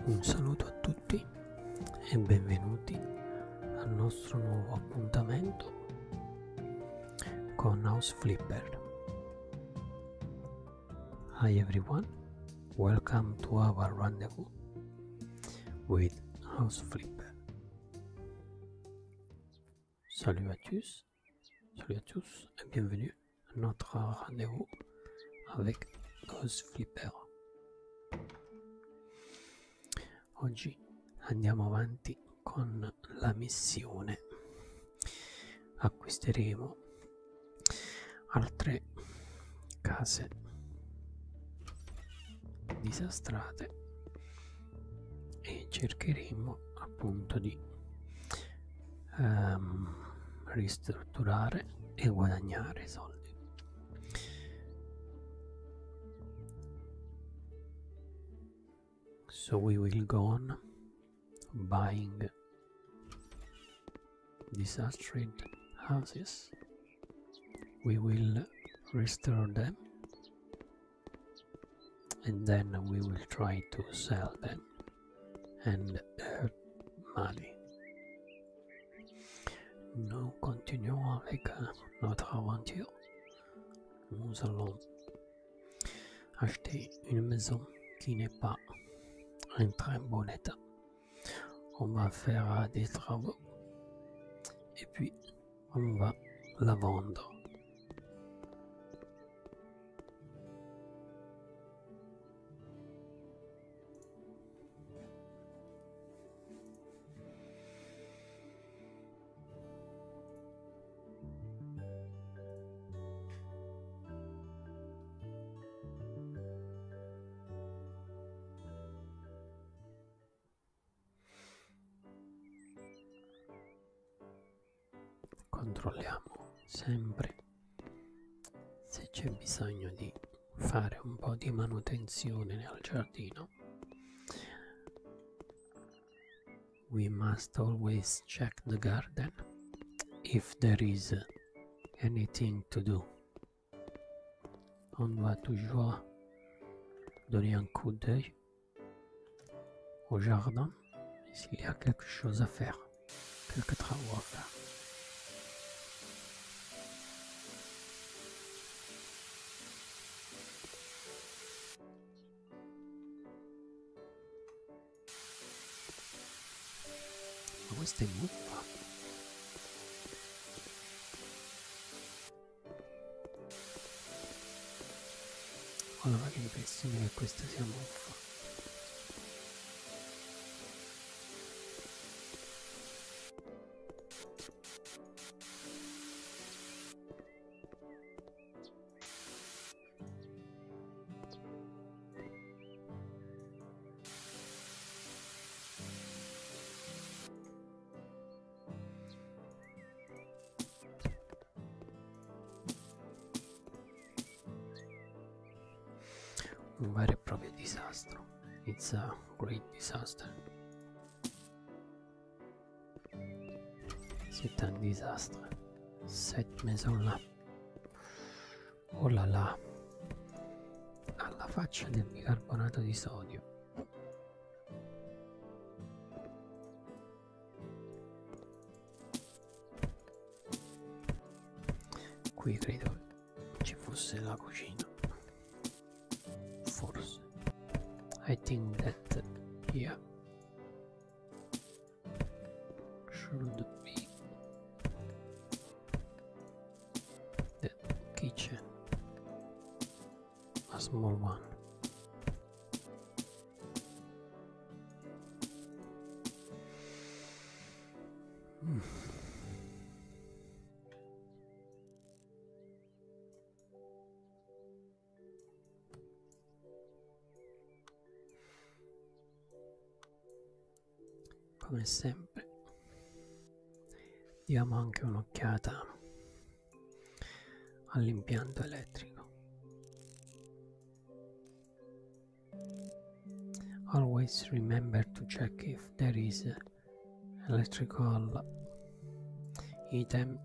Un saluto a tutti e benvenuti al nostro nuovo appuntamento con House Flipper. Hi everyone, welcome to our rendezvous with House Flipper. Salut à tous et bienvenue à notre rendez-vous avec House Flipper. Oggi andiamo avanti con la missione. Acquisteremo altre case disastrate e cercheremo appunto di ristrutturare e guadagnare soldi. So we will go on buying disastrous houses. We will restore them and then we will try to sell them and earn money. Nous continuons avec notre aventure. Nous allons acheter une maison qui n'est pas en très bon état. On va faire des travaux et puis on va la vendre. Controlliamo sempre se c'è bisogno di fare un po' di manutenzione nel giardino. We must always check the garden if there is anything to do. On va toujours donner un coup d'œil au jardin s'il y a quelque chose à faire, quelques travaux à faire. Ma questa è muffa. Allora che impressione che questa sia muffa. Un vero e proprio disastro. It's a great disaster. C'est un désastre. Cette maison-là. Oh là là. Alla faccia del bicarbonato di sodio. Qui credo ci fosse la cucina. Forse. I think that yeah, should be the kitchen, a small one. Come sempre diamo anche un'occhiata all'impianto elettrico. Always remember to check if there is electrical item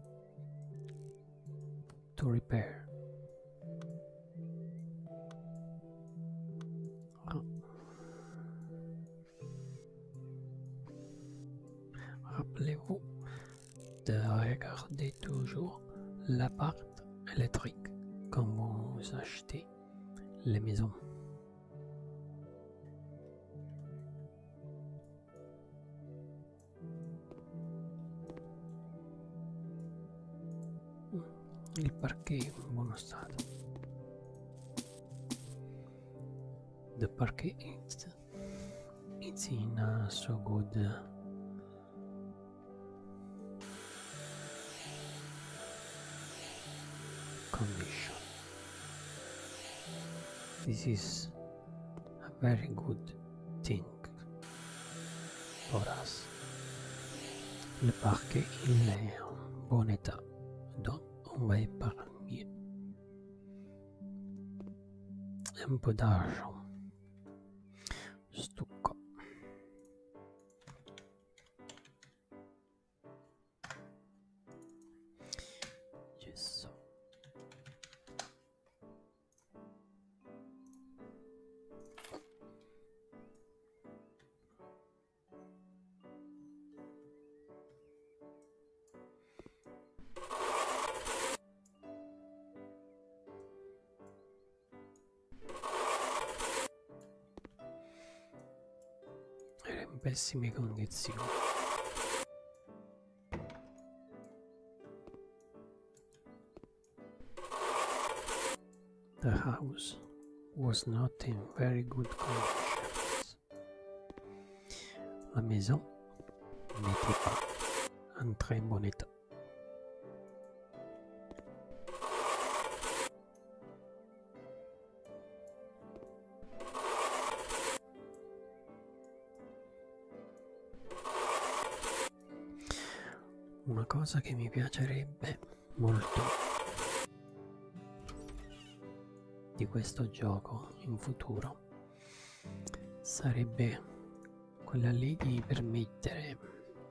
to repair. rappelez-vous de regarder toujours la part électrique quand vous achetez les maisons. Il parquet è in buono stato. The parquet it's in so good condition. This is a very good thing for us. Le parquet il est en bon état, donc on va épargner un peu d'argent. Stucco. Gesso. Era in pessime condizioni. The house was not in very good conditions. La maison n'était pas en très bon état. Una cosa che mi piacerebbe molto di questo gioco in futuro sarebbe quella lì di permettere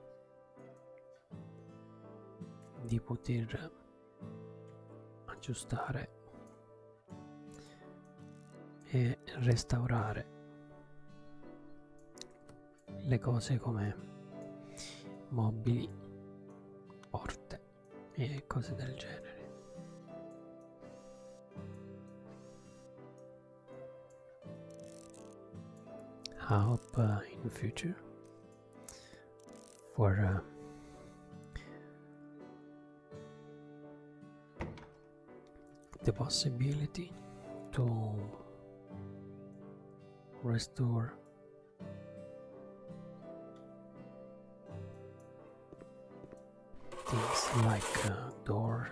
di poter aggiustare e restaurare le cose come mobili, porte e cose del genere. I hope in the future for the possibility to restore things like doors,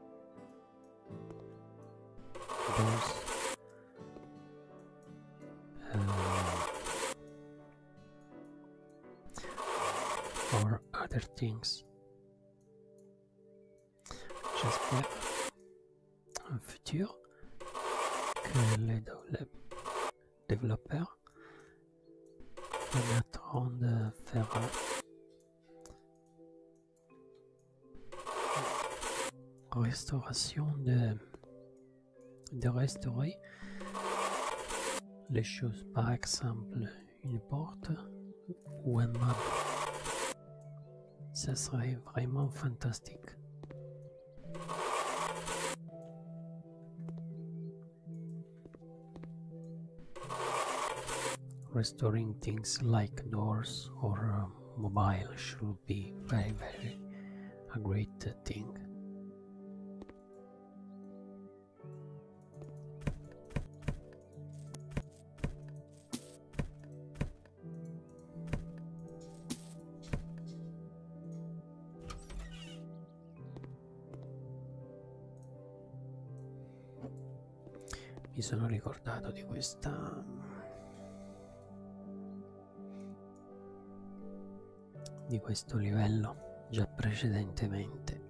or other things. J'espère un futur que les développeurs permettront de faire restauration de restaurer les choses, par exemple une porte ou un meuble. Ça serait vraiment fantastique. Restoring things like doors or mobile should be very a great thing. Mi sono ricordato di questo livello già precedentemente.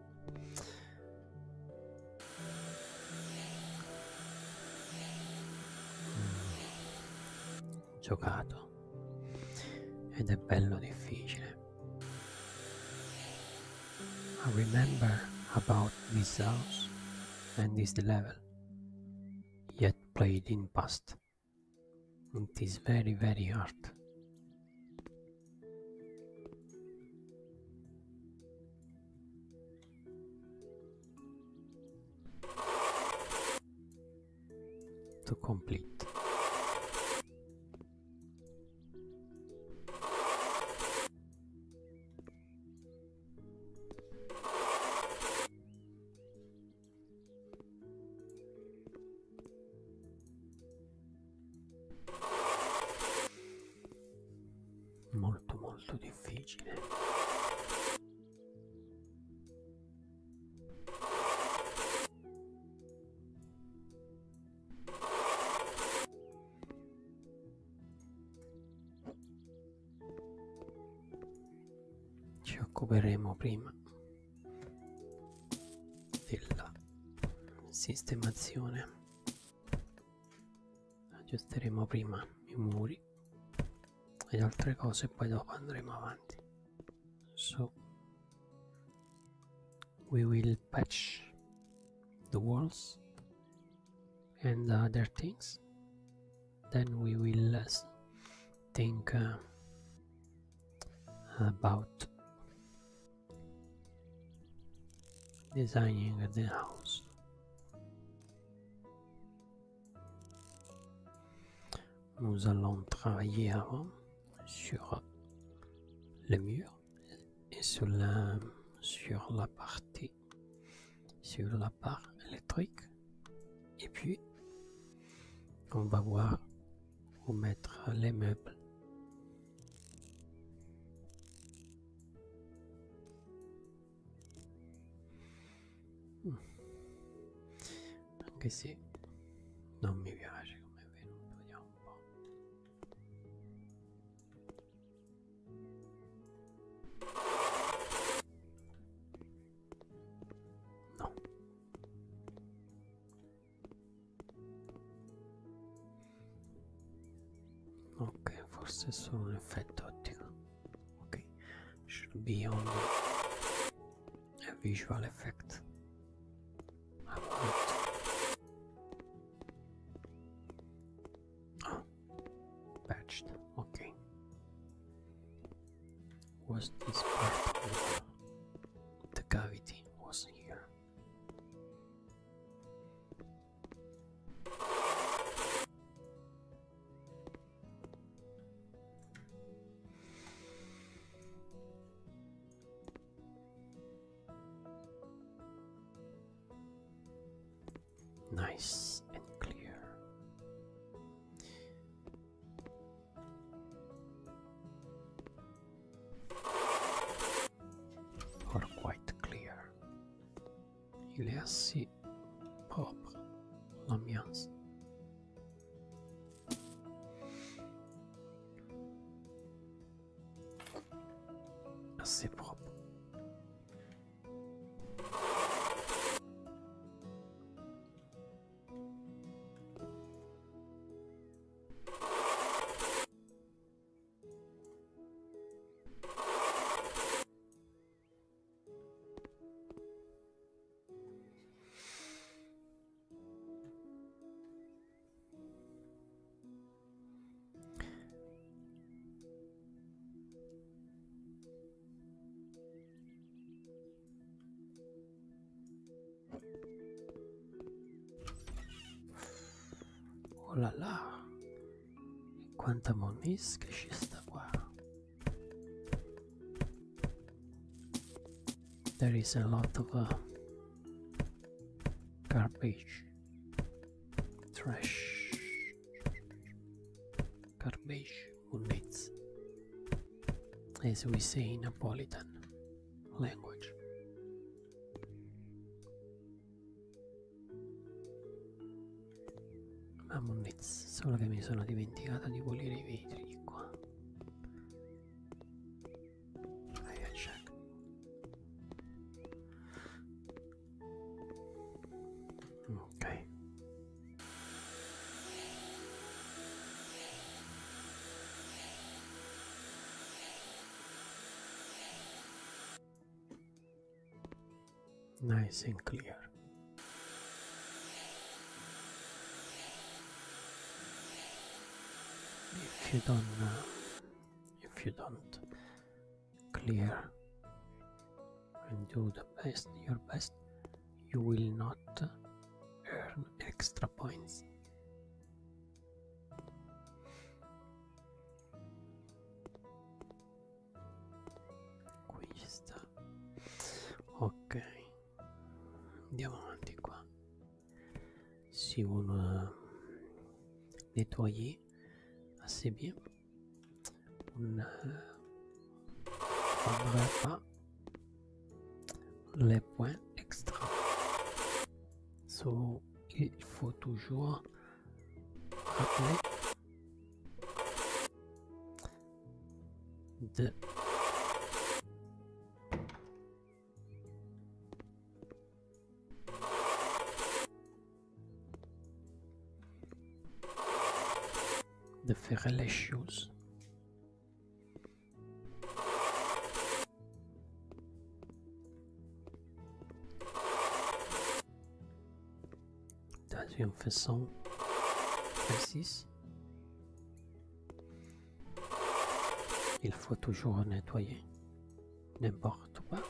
Giocato ed è bello difficile. I remember about this house and this level, yet played in past. It is very hard. to complete. Molto difficile. Ci occuperemo prima della sistemazione, aggiusteremo prima i muri e altre cose, poi dopo andremo avanti. So we will patch the walls and other things, then we will think about designing the house. Nous allons travailler avant sur le mur et sur la part électrique, et puis on va voir où mettre les meubles. Anche se non mi piace come è venuto, vediamo un po'. No. Ok, forse è solo un effetto ottico. Ok, should be only a visual effect. Patched. Okay. Was this part of the cavity was here? Nice and clear. Or quite clear. Il est assez propre, l'ambiance. Assez propre. Oh là là, quanta monnezza che ci sta qua. There is a lot of garbage, trash, garbage, monnezza, as we say in Napolitan language. Ma monnezza, solo che mi sono dimenticata di pulire i vetri di qua. I check. Ok. Nice and clear. If you don't clear and do your best, you will not earn extra points. si on nettoyer assez bien, on ne prendrait pas les points extra. So, il faut toujours rappeler de faire les choses dans une façon précise. Il faut toujours nettoyer n'importe quoi,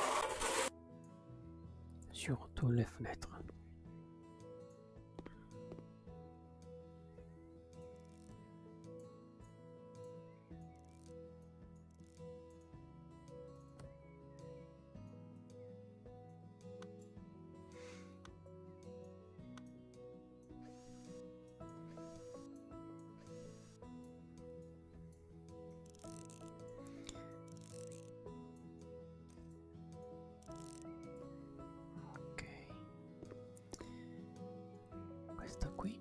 surtout les fenêtres. Ok, questa qui.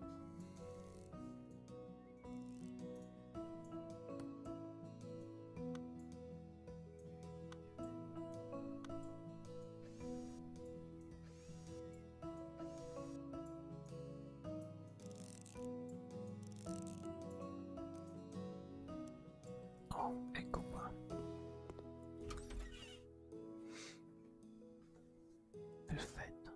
Oh, ecco qua. Perfetto.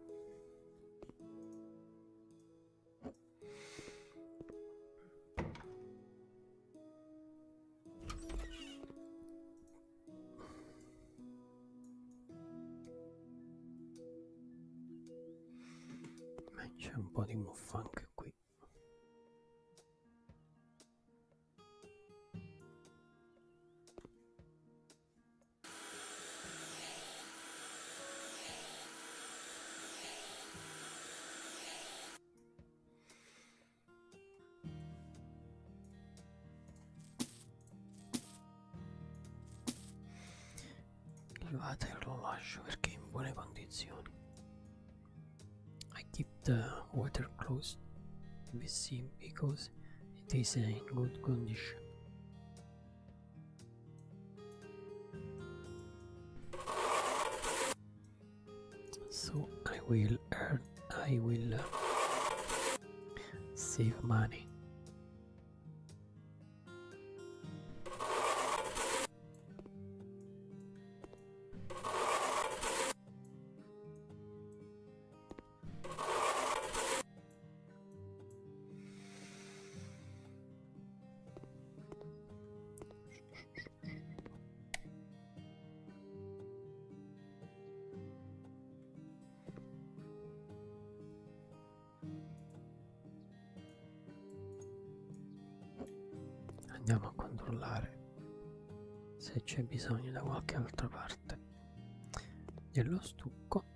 C'è un po' di muffa anche qui. Il water lo lascio perché è in buone condizioni. I keep the water closed with sea because it is in good condition. So I will save money. Andiamo a controllare se c'è bisogno da qualche altra parte dello stucco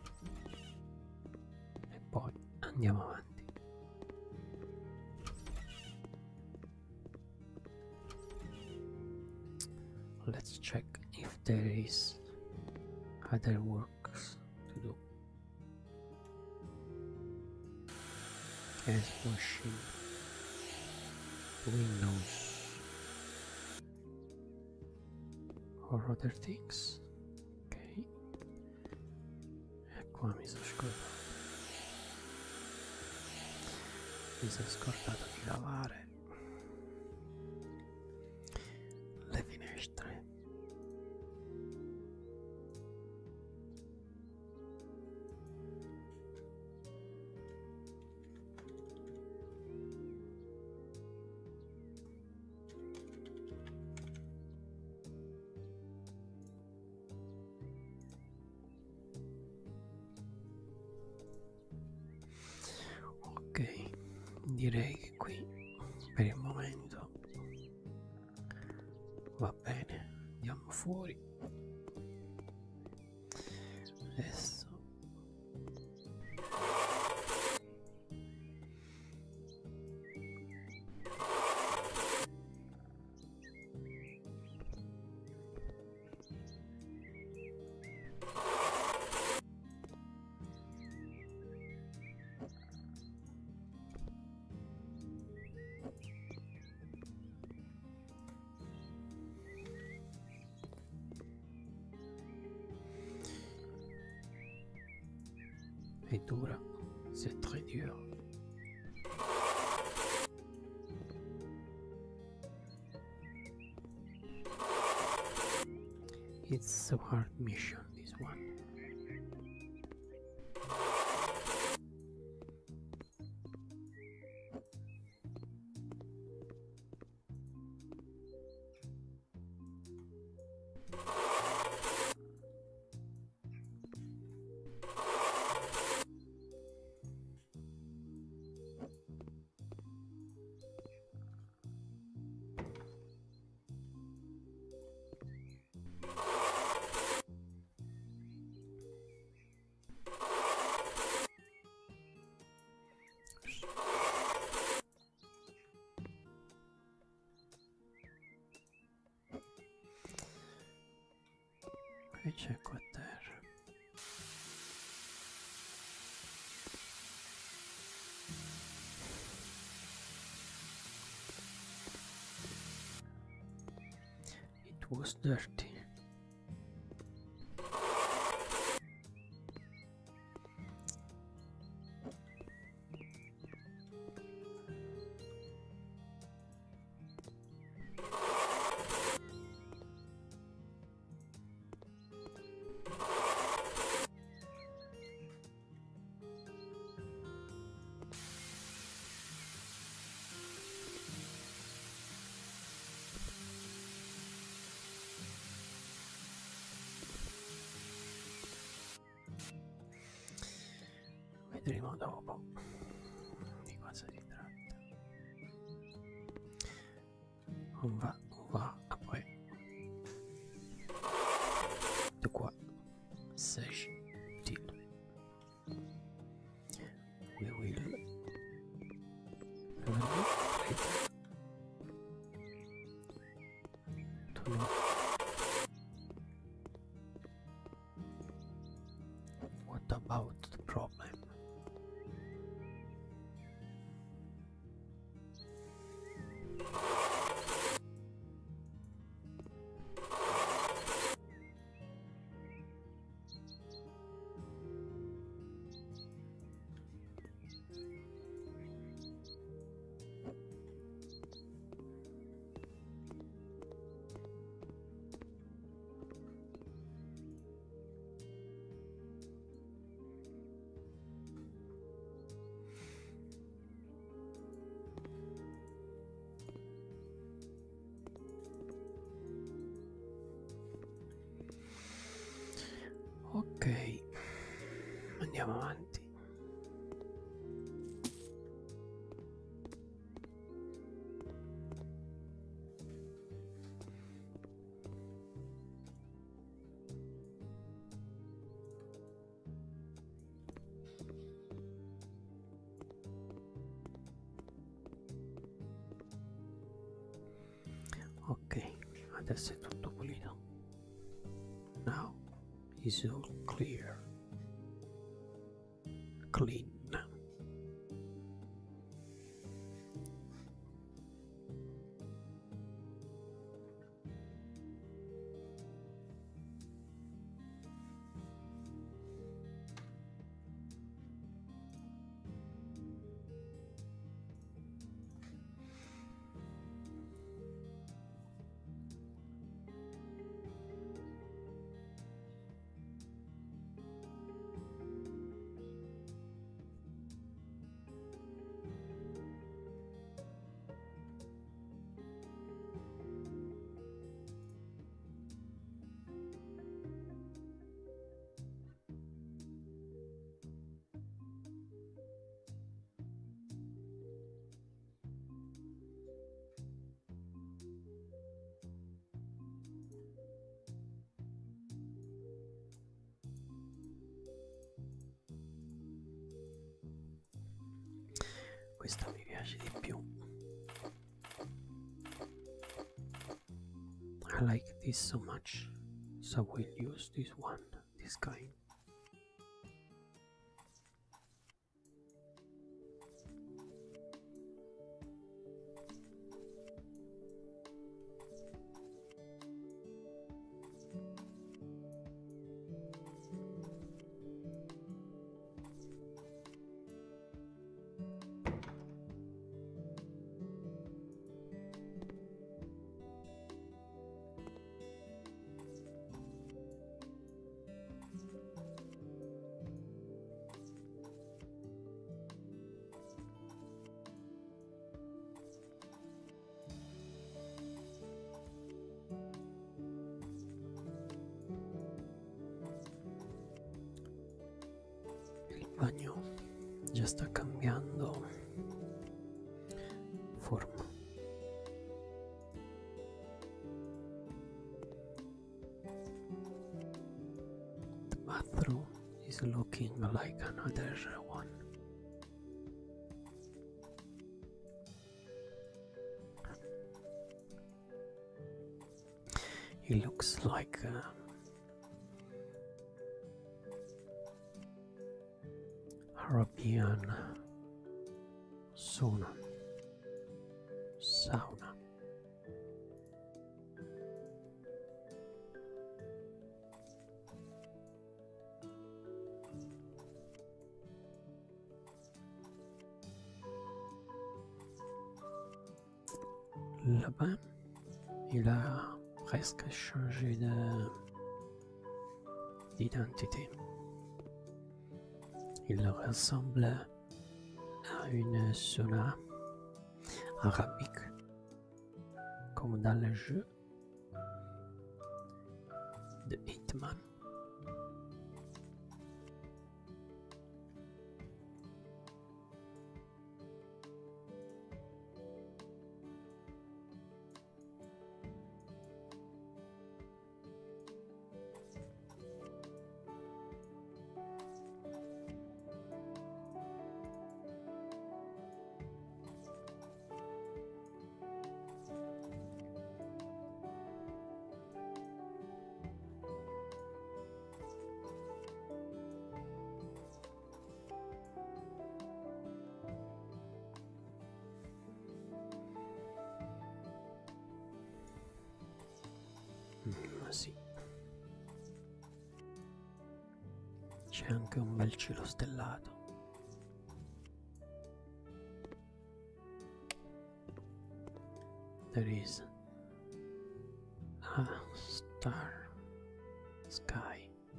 e poi andiamo avanti. Let's check if there is other works to do. Gas washing, windows, or other things. Ok, e qua mi sono scordato di lavare le finestre. Ok, direi che qui per il momento va bene, andiamo fuori. Adesso l'écriture, c'est très dur. It's a hard mission, this one. Che c'è qua a terra? It was dirty. Vedremo dopo di cosa si tratta. On va après. De quoi s'agit-il? We will learn later to know what about the problem. Ok, andiamo avanti. Ok, adesso è tutto pulito. Now is all clear. Clean. Questa mi piace di più. I like this so much, so we'll use this one, this kind. bagno già sta cambiando forma. The bathroom is looking like another one. It looks like Arabian sauna. Là-bas, il a presque changé d'identité. Il ressemble à une sauna arabique, comme dans le jeu de Hitman. Sì. C'è anche un bel cielo stellato. There is a star sky.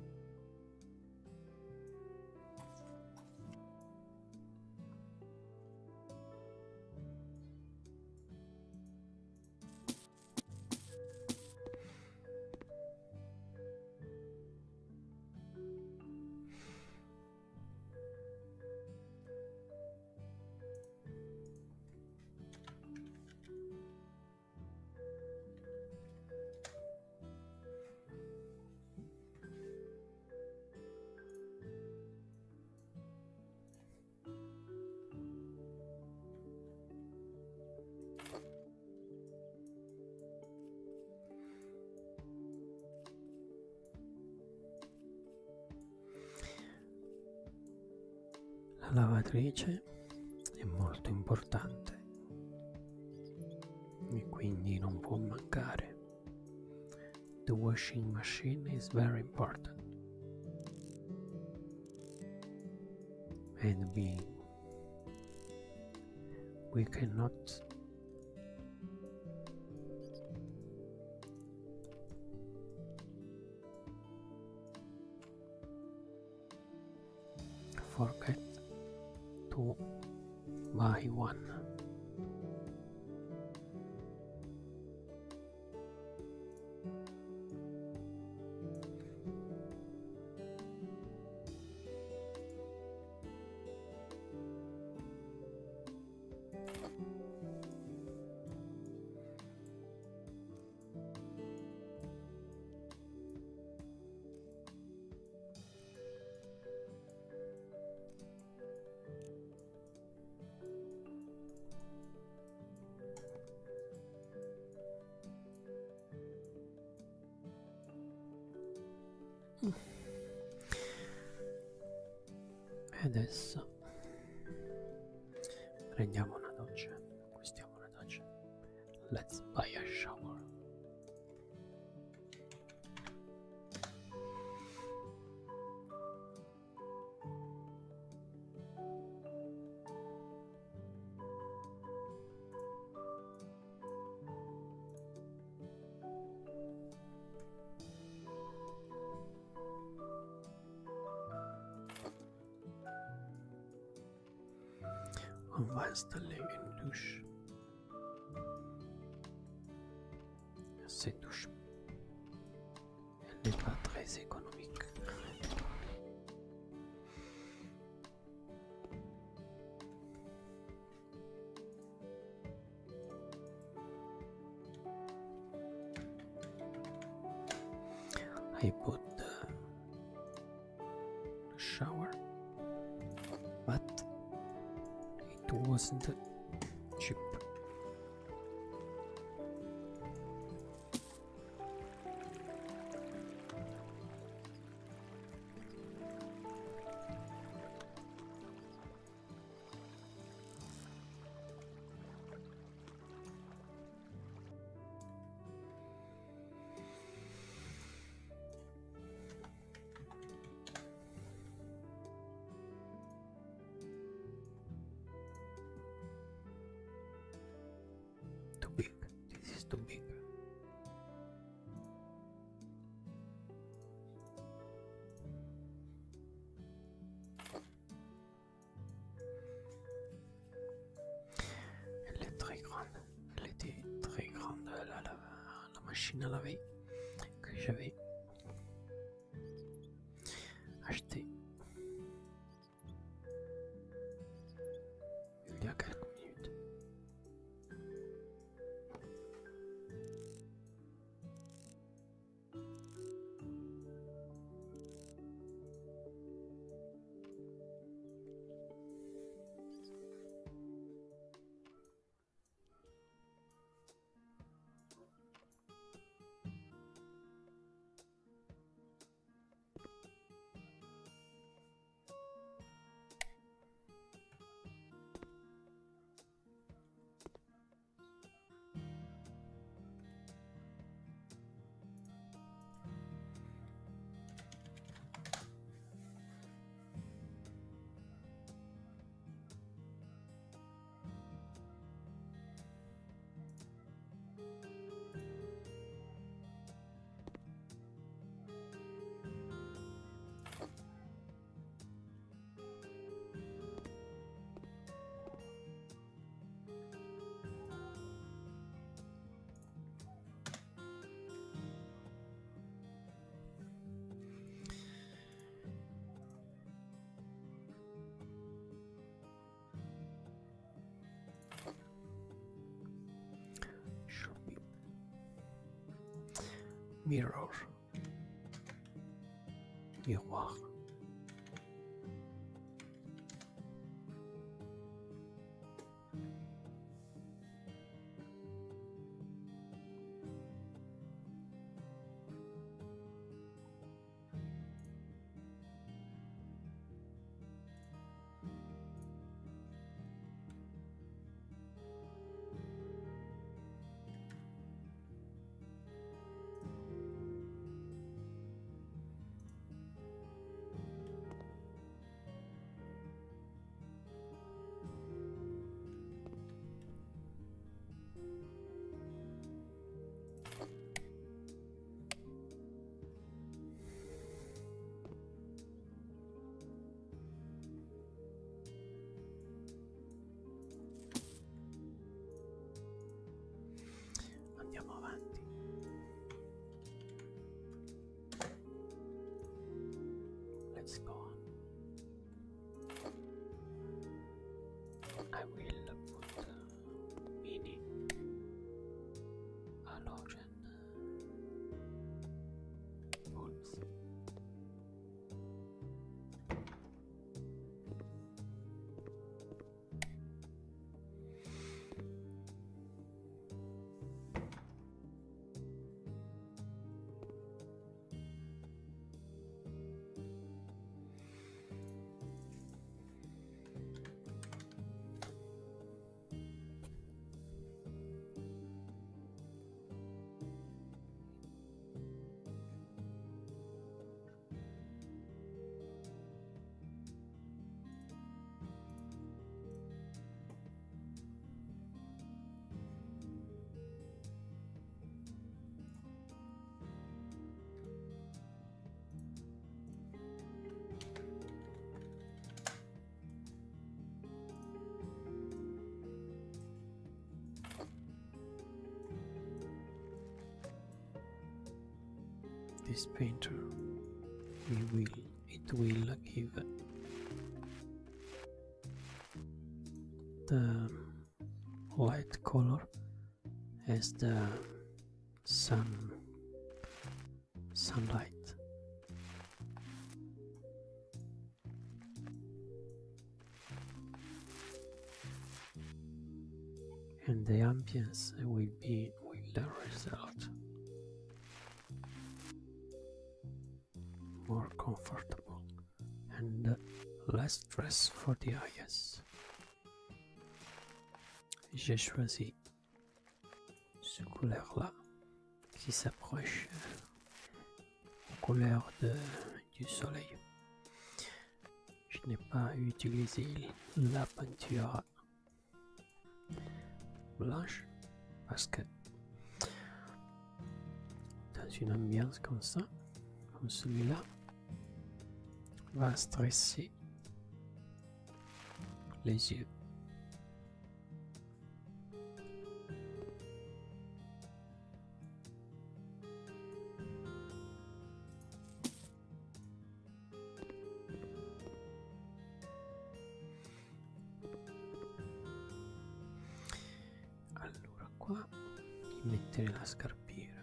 La lavatrice è molto importante e quindi non può mancare. The washing machine is very important, and we cannot forget to buy one. E adesso prendiamo una doccia, acquistiamo una doccia. Let's buy a shower. On va installer une douche. Cette douche, elle n'est pas très économique. I put the shower, but it wasn't cheap. Too big. This is too big. Elle est très grande. Elle était très grande la machine à laver que j'avais achetée il y a quelques minutes. Should be mirror. Miroir. Andiamo avanti. Let's go on. I will put mini halogen bulbs. This painter, it will give the light color as the sunlight. and the ambience will be with the result more comfortable and less stress for the eyes. J'ai choisi ce couleur là qui s'approche aux couleurs du soleil. Je n'ai pas utilisé la peinture blanche parce que dans une ambiance comme ça, comme celui-là, va stresser les yeux. Allora qua mettere la scarpiera.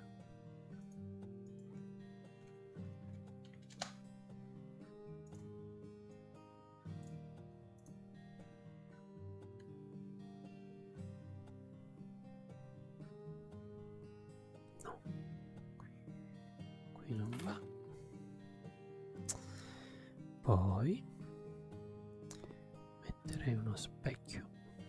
No, qui non va. Poi metterei uno specchio.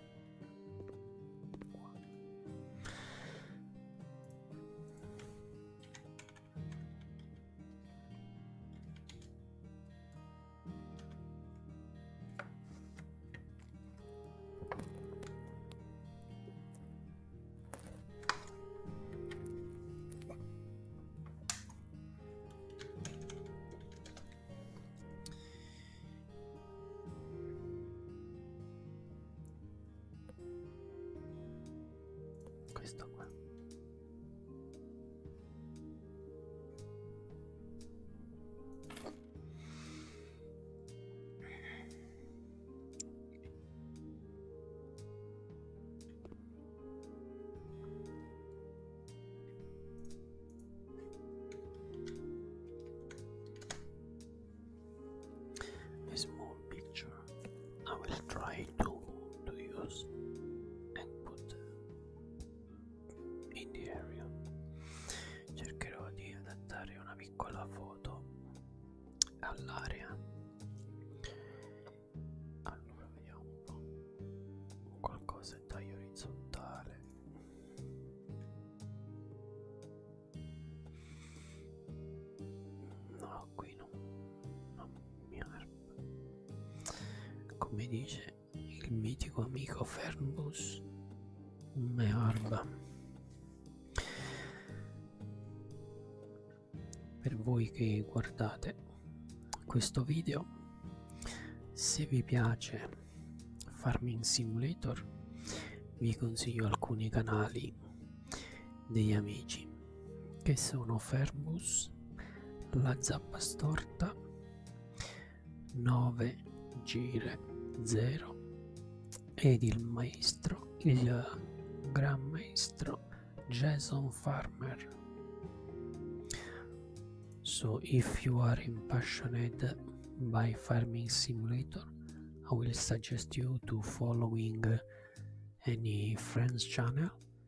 Questo qua. A small picture I will try to use and put in the area. Cercherò di adattare una piccola foto all'area. Allora vediamo un po'. Qualcosa in taglio orizzontale. No, qui non mi arma. Come dice il mitico amico Fernbus, me arba. Per voi che guardate questo video, se vi piace Farming Simulator, vi consiglio alcuni canali degli amici che sono Fernbus, la Zappa Storta, 9 Gire 0 ed il maestro, il gran maestro Jason Farmer. So if you are passionate by Farming Simulator, I will suggest you to following any friends channel,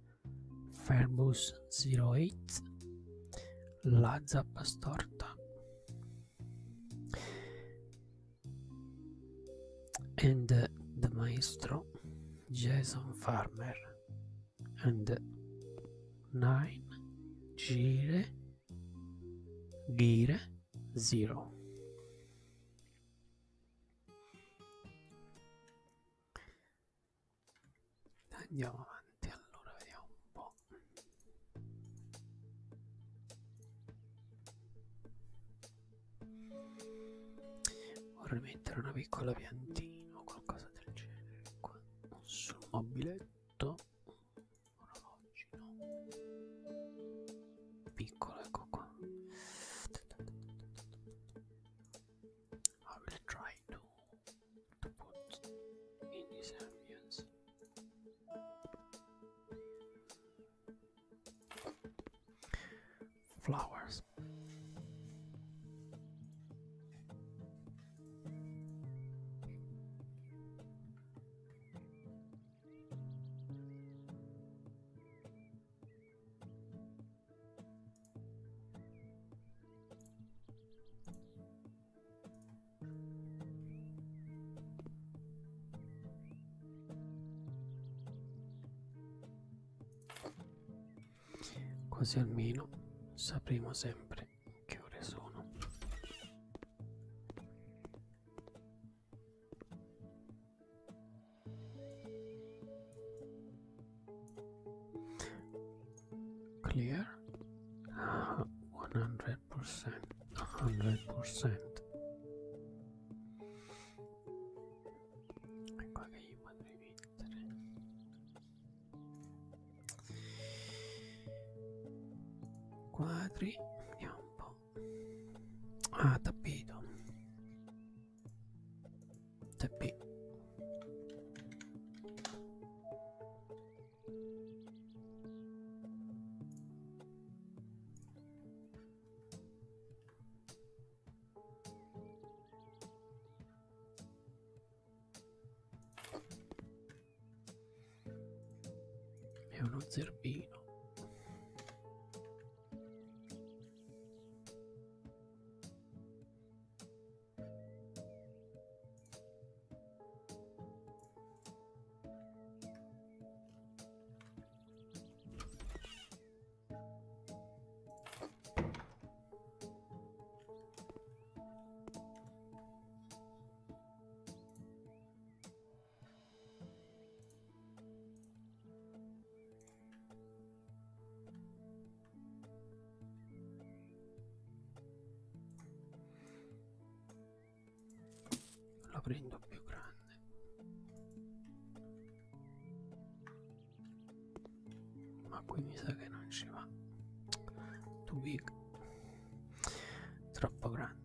Fernbus08, la Zappa Storta, and the maestro Jason Farmer, and 9 Gire 0. Andiamo avanti, allora vediamo un po'. Vorrei mettere una piccola piantina o qualcosa del genere qua sul mobiletto. Orologino piccolo, ecco qua. I will try to put in this ambience. Flowers. così almeno sapremo sempre che ore sono. Clear 100%. E qua che gli potrei mettere quadri, vediamo un po'. Ah, tappeto. Tappeto. È uno zerbino. Lo prendo più grande, ma qui mi sa che non ci va. Too big, troppo grande.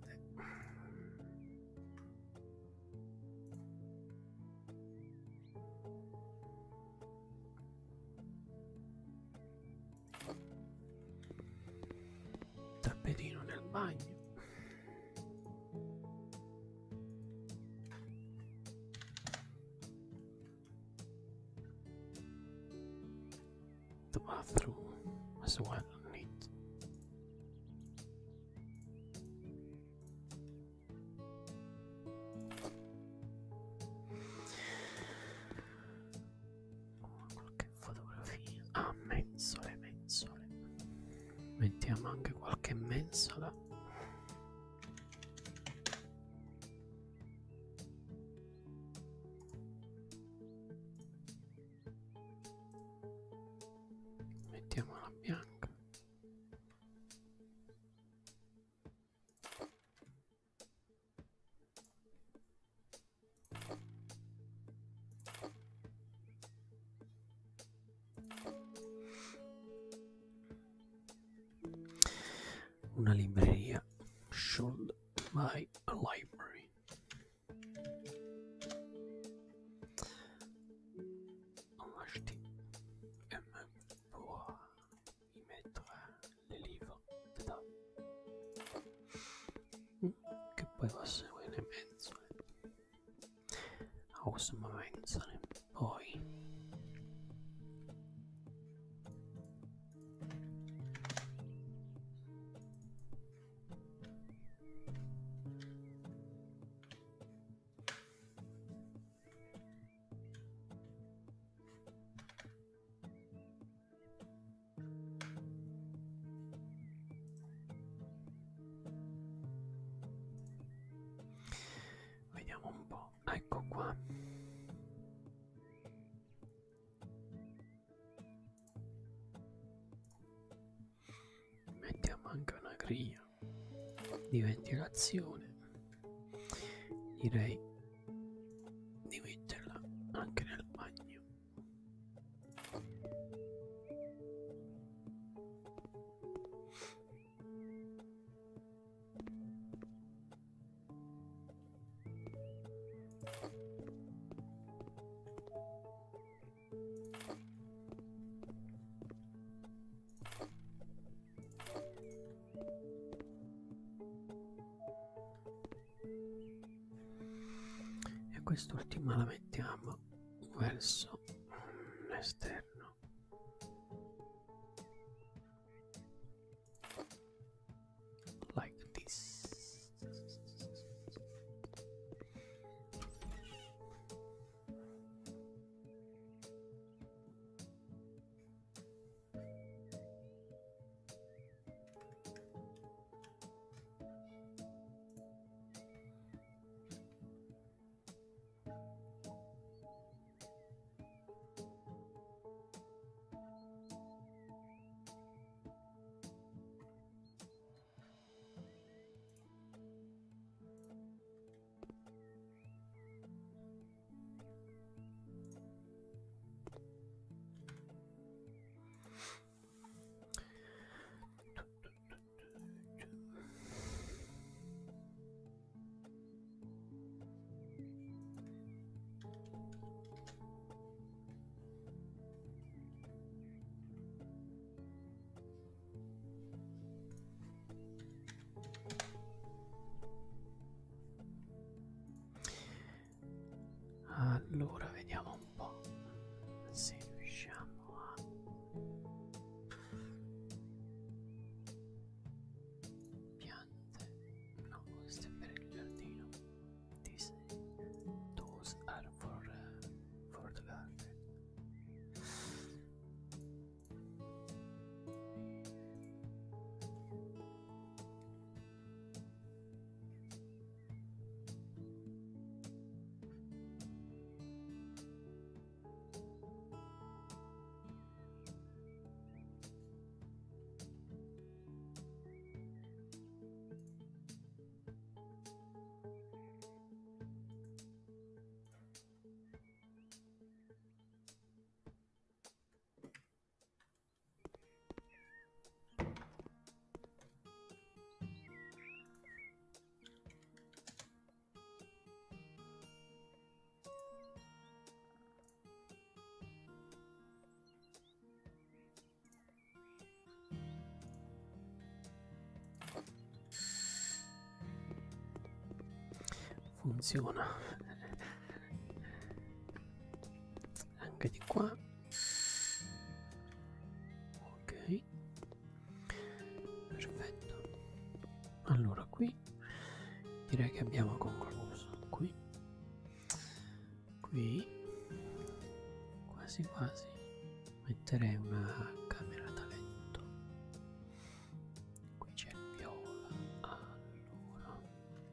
Tappetino nel bagno. The bathroom as well neat. Qualche fotografia. Ah, mensole, mensole. Mettiamo anche qualche mensola. Mettiamola bianca. Una libreria, should buy a library. On va acheter un meuble pour y mettre les livres dedans. Che poi possono le mensole. Usiamo mensole. Poi vediamo un po'. Ecco qua. Mettiamo anche una griglia di ventilazione. Direi di metterla anche nel bagno. E quest'ultima la mettiamo verso l'esterno. Like this. funziona. Anche di qua. Ok, perfetto. Allora qui direi che abbiamo concluso. Qui quasi quasi metterei una camera da letto. Qui c'è il viola. Allora,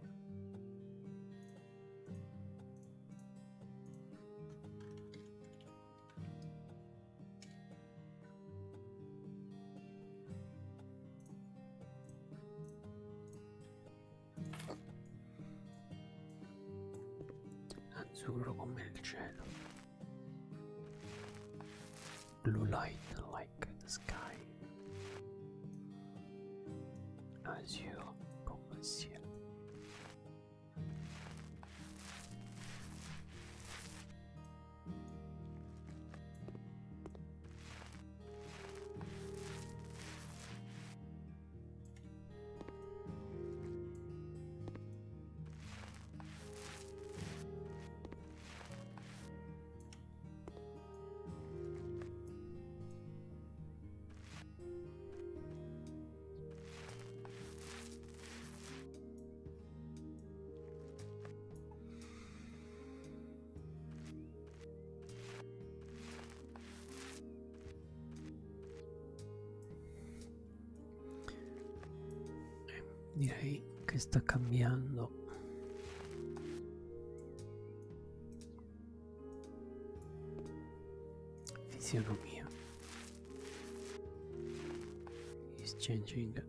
azzurro come il cielo. Blue light like the sky. Azure come il cielo. Direi che sta cambiando fisionomia. Is changing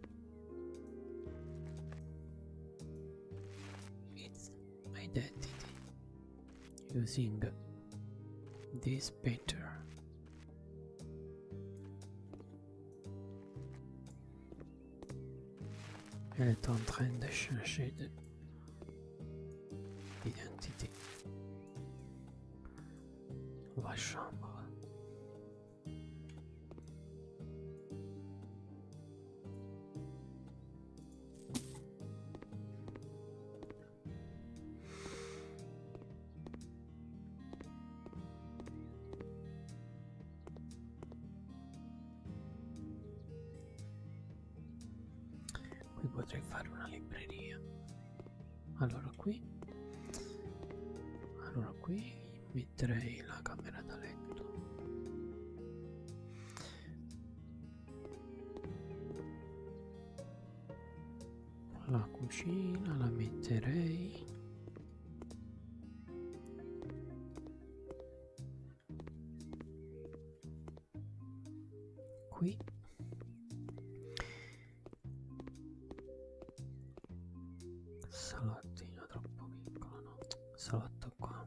its identity using this painter. Elle est en train de changer d'identité. La chambre. Qui potrei fare una libreria. Allora qui metterei la camera da letto. La cucina la metterei qui. Salottino troppo piccolo, no? Salotto qua.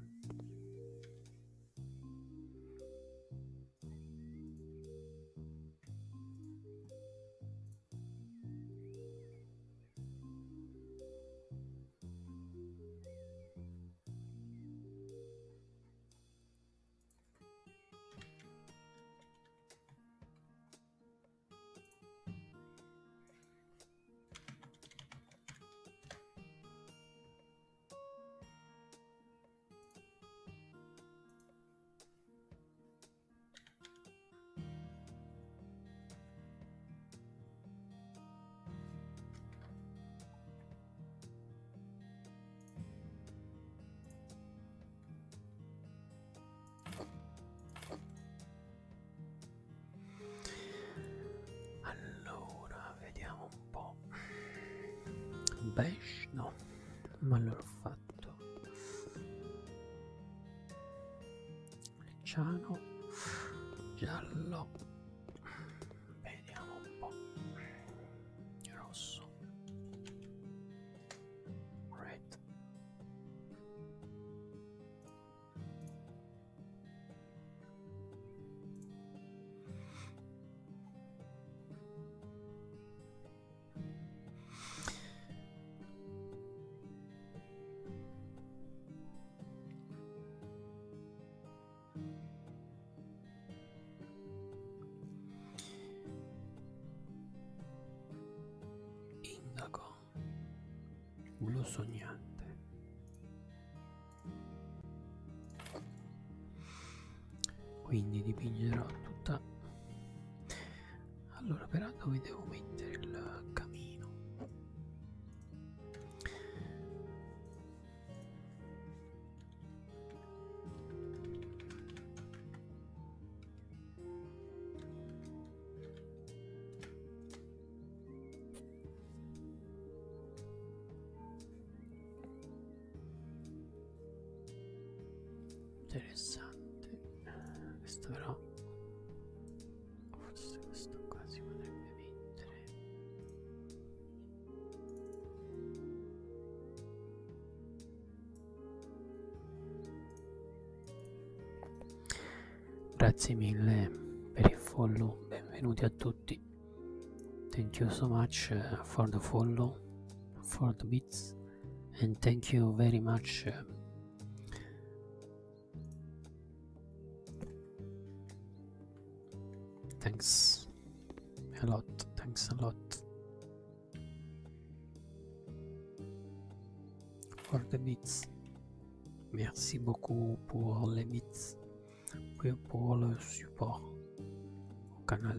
Allora, vediamo un po'. Beige no, ma l'ho fatto. Lecciano, giallo. Vediamo un po'. Rosso. Red. Indago, blu sognante. ridipingerò tutta. Allora, però dove devo mettere il camino? Interessante. Questo però forse questo qua si potrebbe mettere. Grazie mille per il follow, benvenuti a tutti. Thank you so much for the follow, for the bits, and thank you very much thanks a lot, thanks a lot for the bits. Merci beaucoup pour les bits, puis pour le support au canal.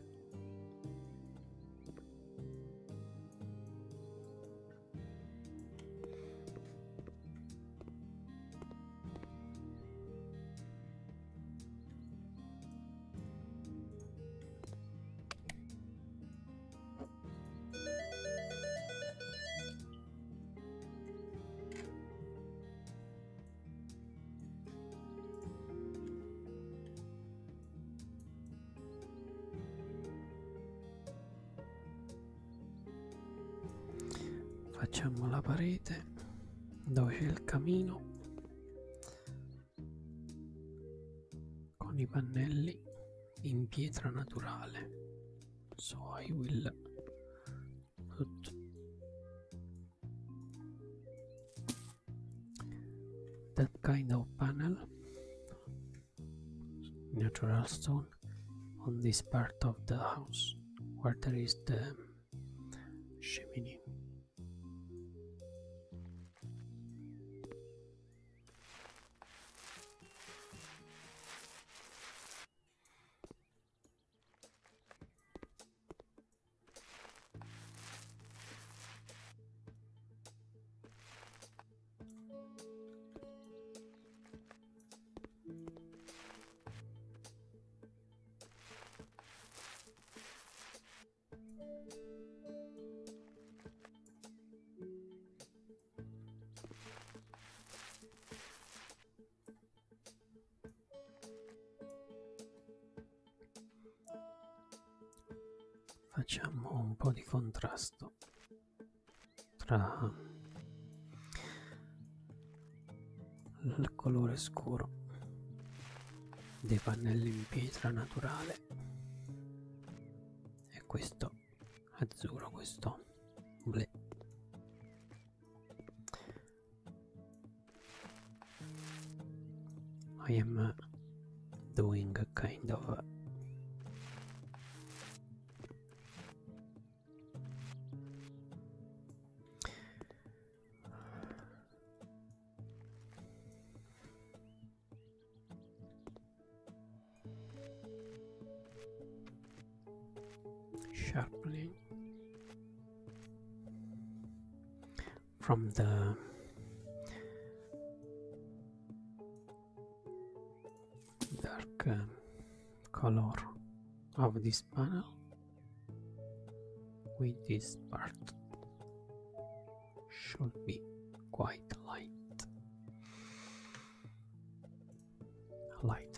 Facciamo la parete dove c'è il camino con i pannelli in pietra naturale. So I will put that kind of panel, natural stone, on this part of the house where there is the chimney. Facciamo un po' di contrasto tra il colore scuro dei pannelli in pietra naturale e questo azzurro, questo blu. I am doing a kind of sharpening from the dark color of this panel with this part should be quite lighter.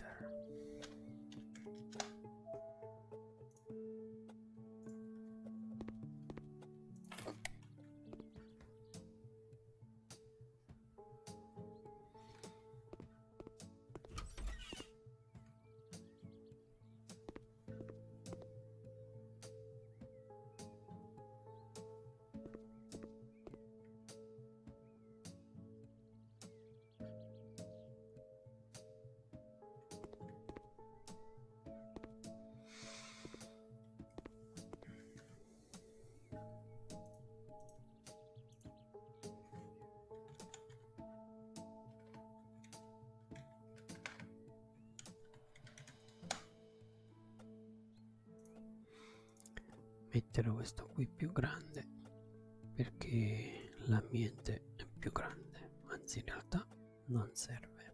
mettere questo qui più grande perché l'ambiente è più grande, anzi in realtà non serve,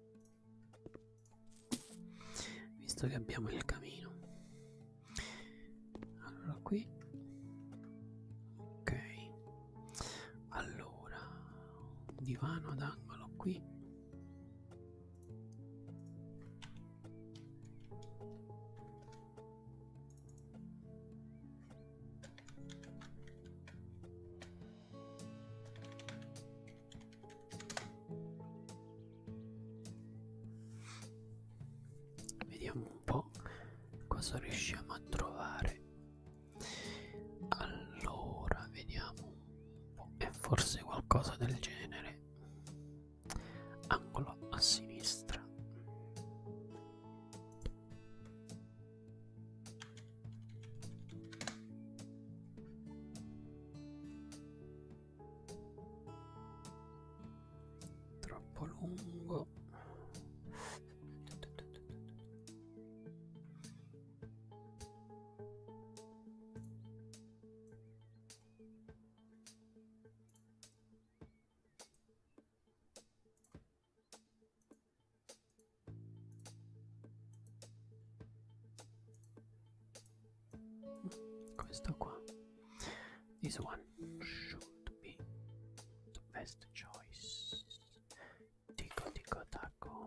visto che abbiamo il camino. Allora qui, ok, allora divano ad angolo qui. Vediamo un po' cosa riusciamo a trovare. Allora, vediamo un po'. È forse qualcosa del genere. Angolo a sinistra. Troppo lungo. Questo qua. This one should be the best choice. Tico tico taco.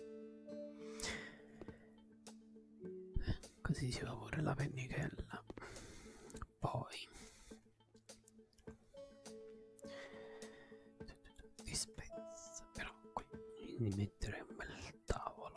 Così si fa pure la pennichella. Poi di spezza, però qui quindi mettere un bel tavolo.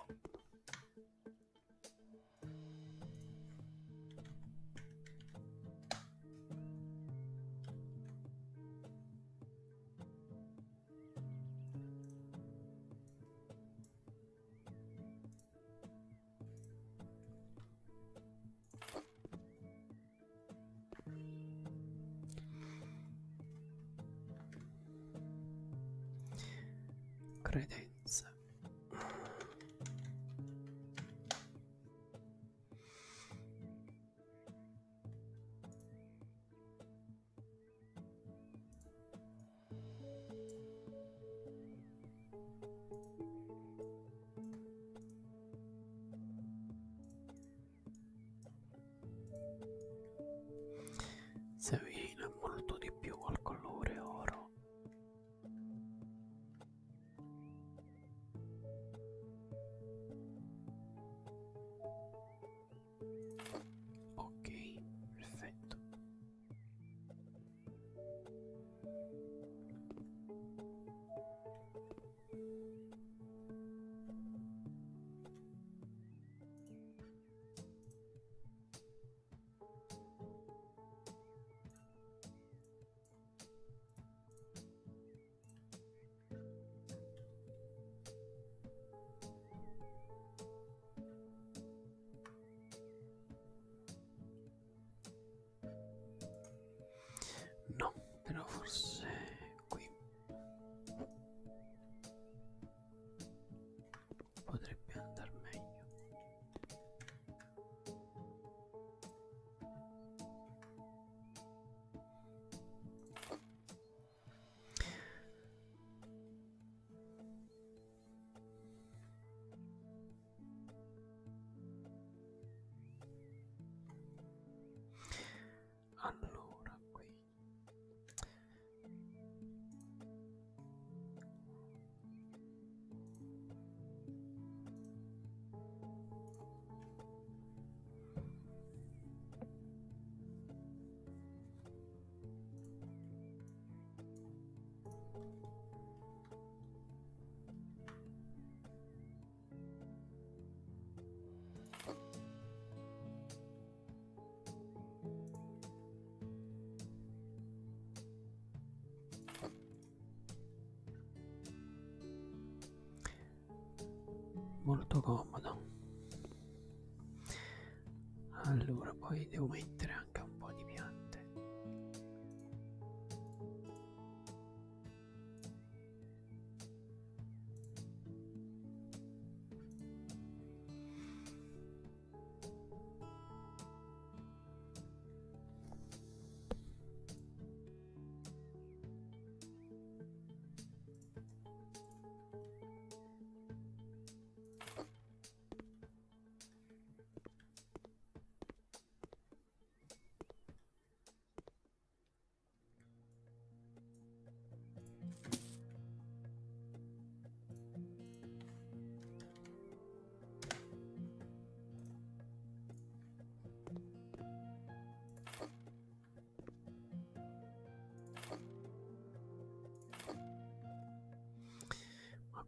Credenza. Si avvicina molto di più al colore oro. Ok, perfetto. No, però forse qui potrebbe andare meglio. Allora qui molto comodo. Allora poi devo mettere anche un po' di piante.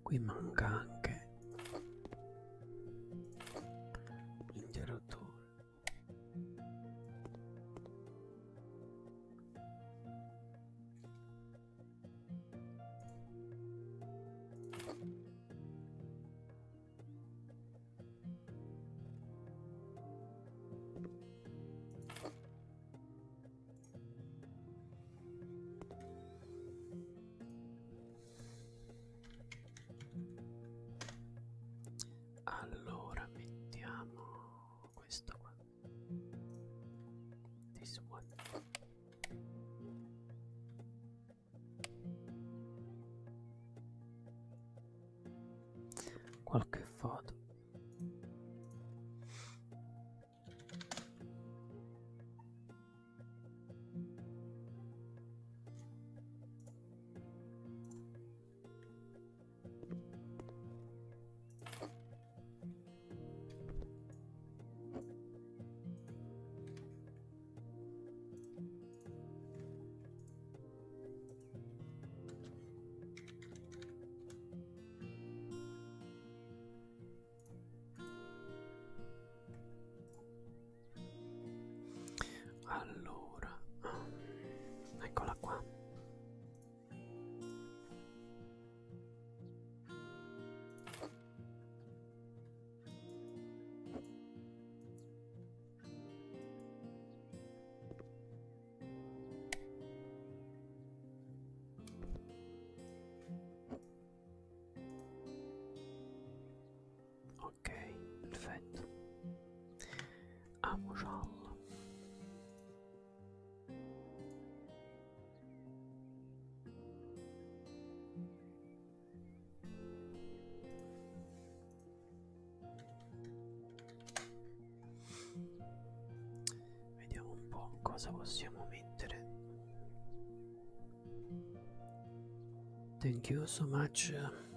Qui manca anche l'interruttore. Allora mettiamo questo qua. This one. Qualche foto. Allora, eccola qua. Ok, perfetto. Amo giallo. Vediamo un po' cosa possiamo mettere. Thank you so much.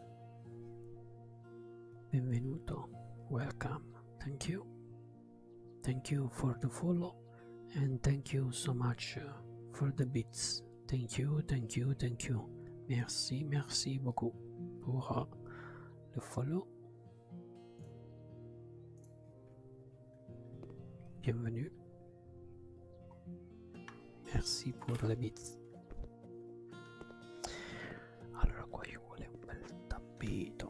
Benvenuto. Welcome. Thank you. Thank you for the follow and thank you so much for the bits. Thank you, thank you, thank you. Merci, merci beaucoup pour le follow. Bienvenue. Merci pour le bits. Allora qua ci vuole un bel tappeto.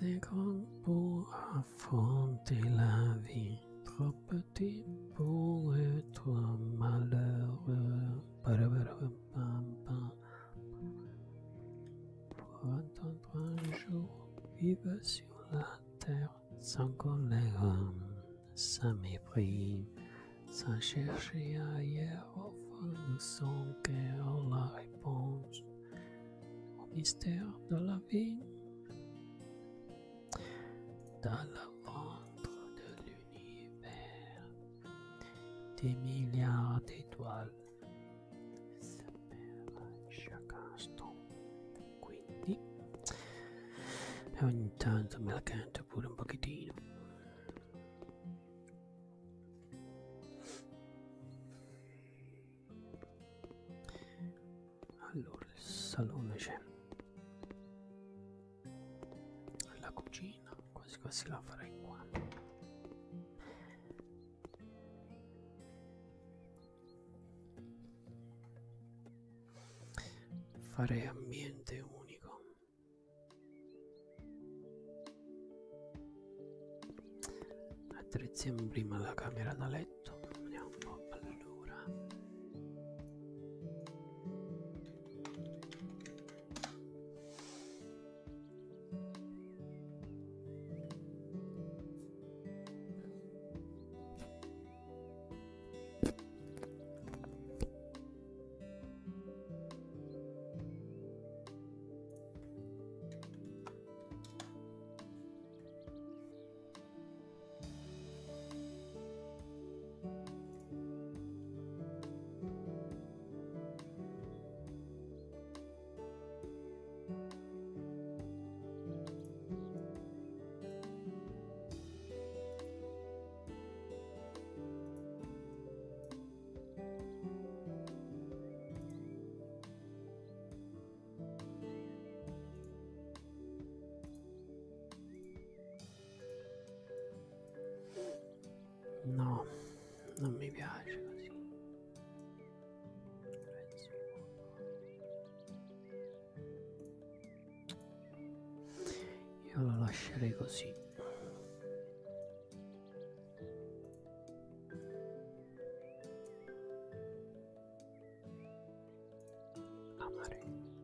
assez grand pour affronter la vie, trop petit pour être malheureux. Pour attendre un jour, vivre sur la terre sans colère, sans mépris, sans chercher ailleurs au fond de son cœur la réponse au mystère de la vie. Dans le ventre de l'univers, des milliards d'étoiles s'appellent chaque instant. Quindi ogni tanto me la canto pure un pochettino. Allora, il salone c'è, la cucina, quasi quasi la farei qua. Farei ambiente unico. Attrezziamo prima la camera da letto. Vediamo un po'. Allora, no, non mi piace così. Io lo lascerei così. Amare.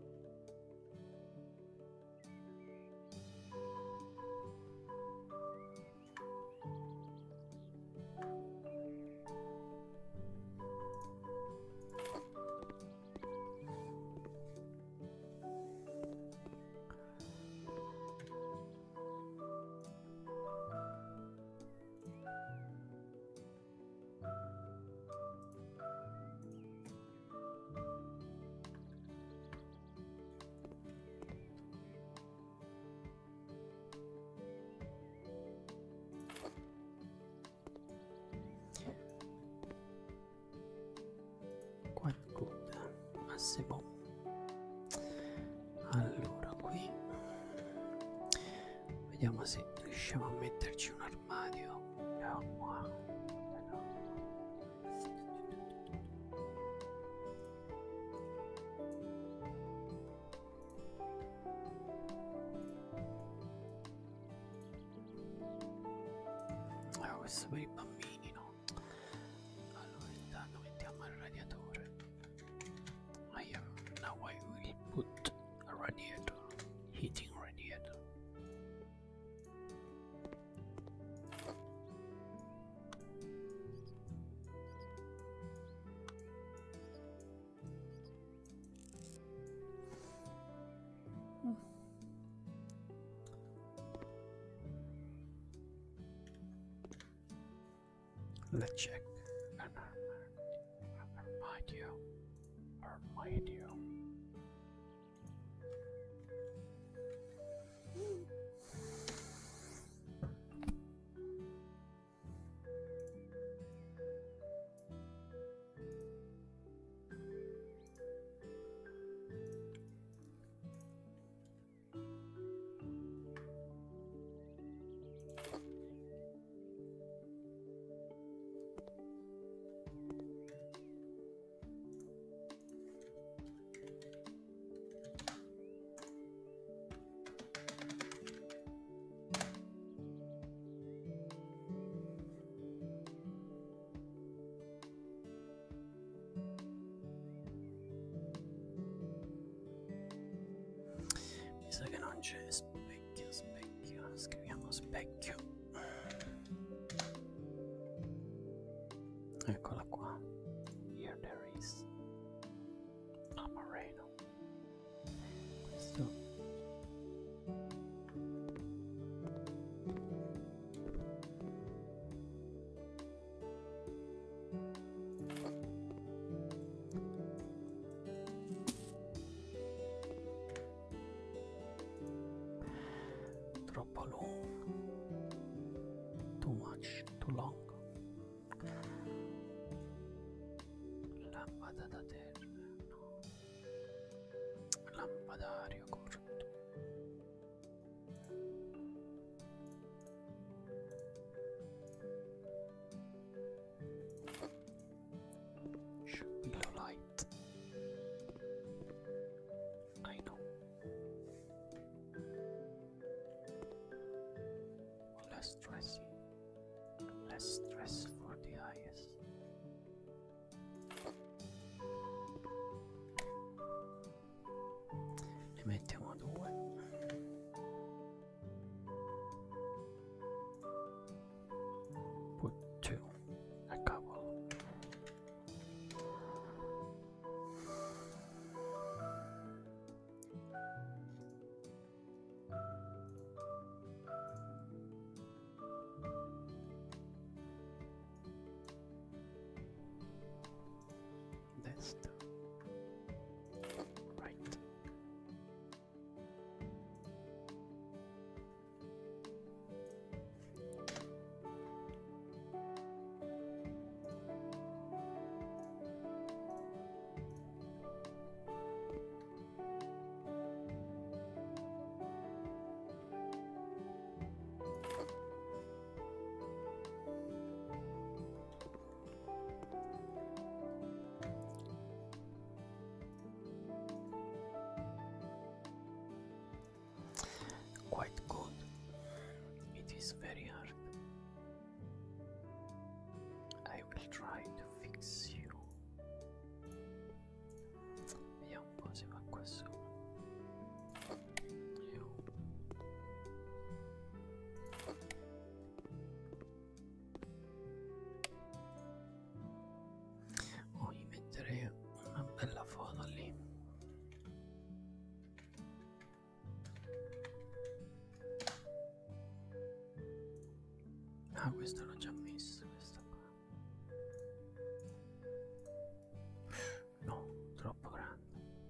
Quite good, ma c'est bon. Allora qui vediamo se riusciamo a metterci un armadio. Questo per i bambini, no? Allora intanto mettiamo il radiatore. Now I will put a radiator, heating radiator. Let's check. Armadio. Lecchio. Eccola qua. Here there is Amareno. Questo troppo lungo, too much, too long. Lampada da terra, no, lampadario corto. Should be low light. I know. Less stressy, less stress for the eyes. Ne mettiamo due. Put two, a couple. Destra, right. Quite good. It is very hard. I will try to fix you. Vediamo un po' se va qua su. Oh, gli metterei una bella foto lì. Ah, questo l'ho già messo, questo qua. No, troppo grande.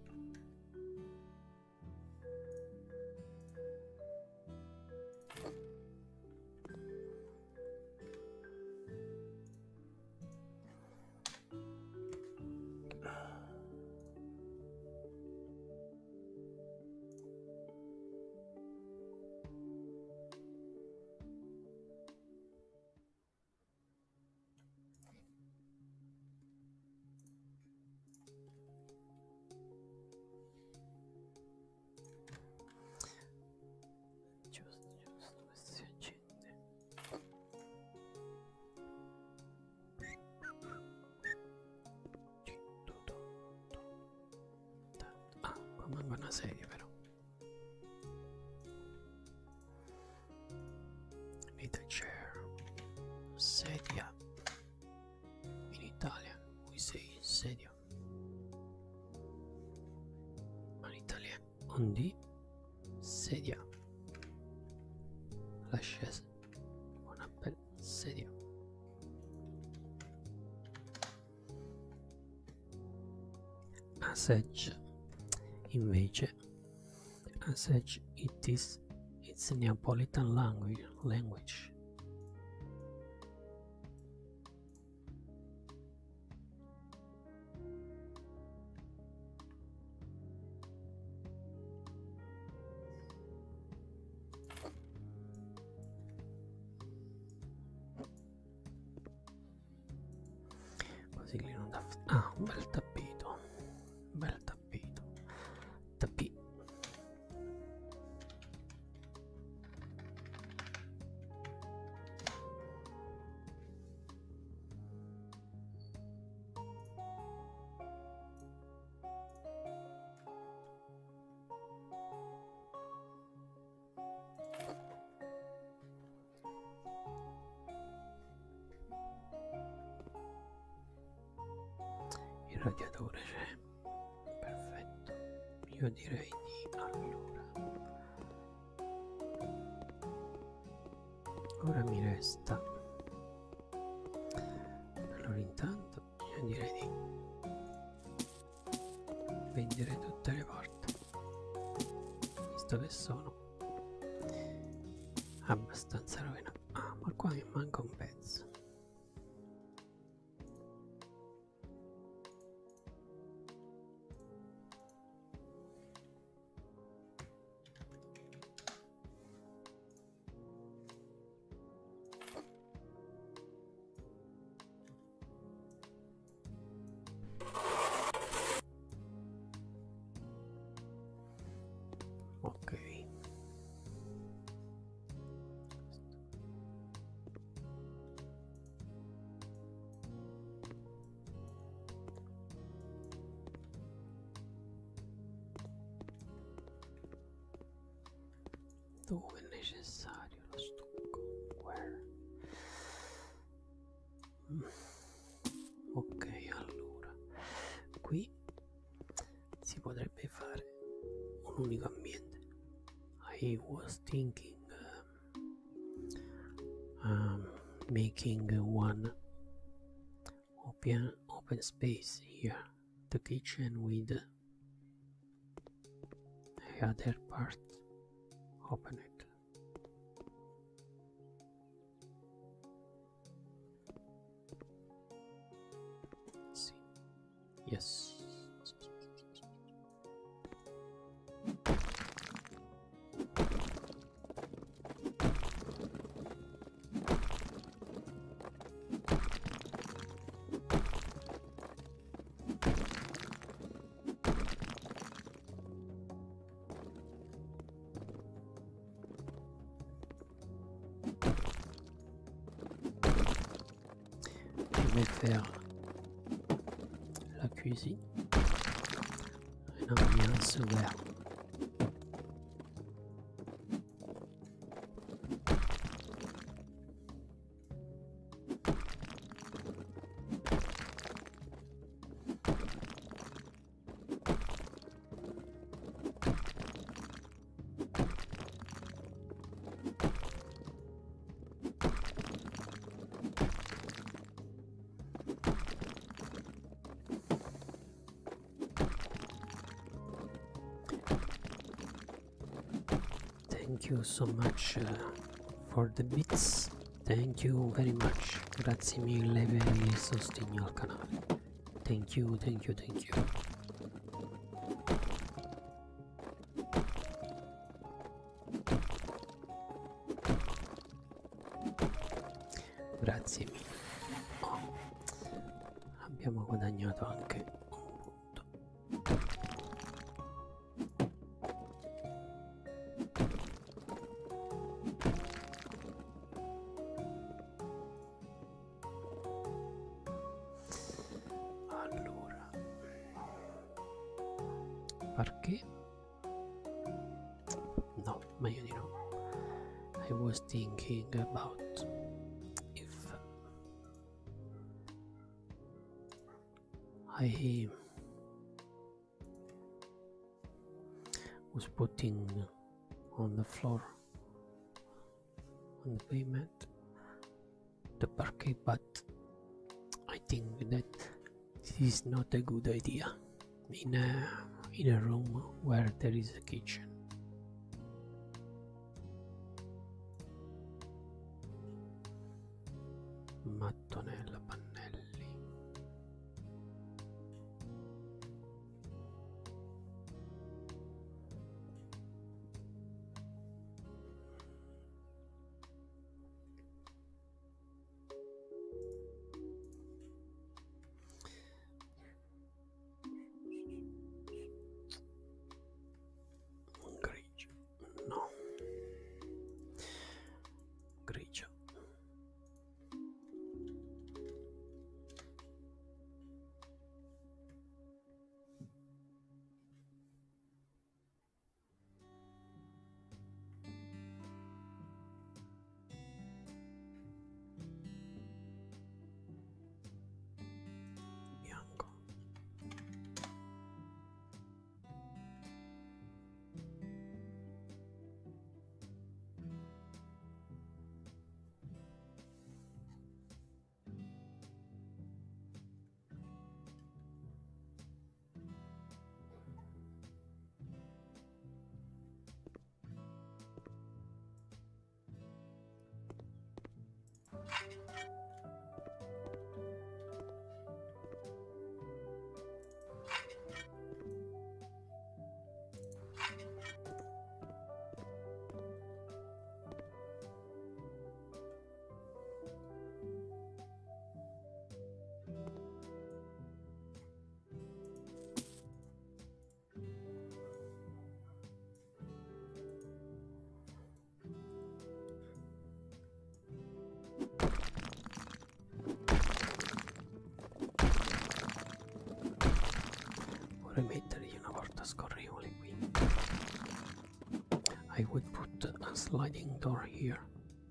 Giusto, giusto, si accende. Ah, qua manca una sedia però. Need a chair. Sedia. In Italian we say sedia. Ma in italiano on di sedia. La scesa. Una bella sedia. A sedge invece, a sedge it's a Neapolitan language. Così lì non dà. Ah, un bel tappeto. Un bel tappeto. Tappi. il radiatore c'è. Perfetto, io direi di allora. Ora mi resta. Allora intanto io direi di vendere tutte le porte, visto che sono abbastanza rovinate. Ah, ma qua mi manca un pezzo. Ok. Dove è necessario lo stucco? Where? Ok, allora qui si potrebbe fare un unico ambiente. I was thinking making one open space here, the kitchen with the other part. Open it. See. Yes. Je vais faire la cuisine, une ambiance ouverte. Thank you so much for the bits. Thank you very much. Grazie mille per il sostegno al canale. Thank you, thank you, thank you. Grazie mille. Oh, abbiamo guadagnato anche un punto. Allora, perché? No, meglio di no. I was thinking about if I was putting on the floor, on the pavement, the parquet, but I think that this is not a good idea in a room where there is a kitchen. Mattonella, pannelli. Grigio, no. Grigio. vorrei mettergli una porta scorrevole qui. I would put a sliding door here.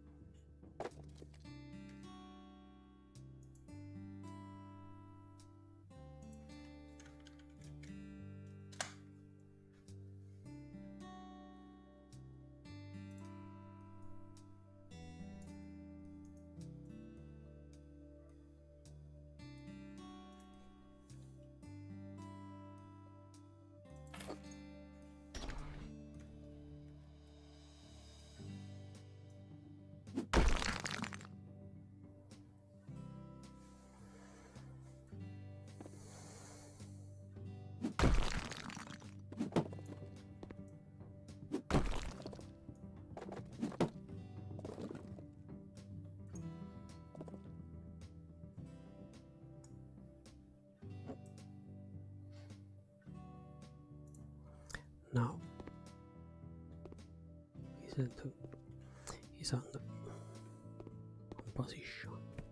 Now he's on the position.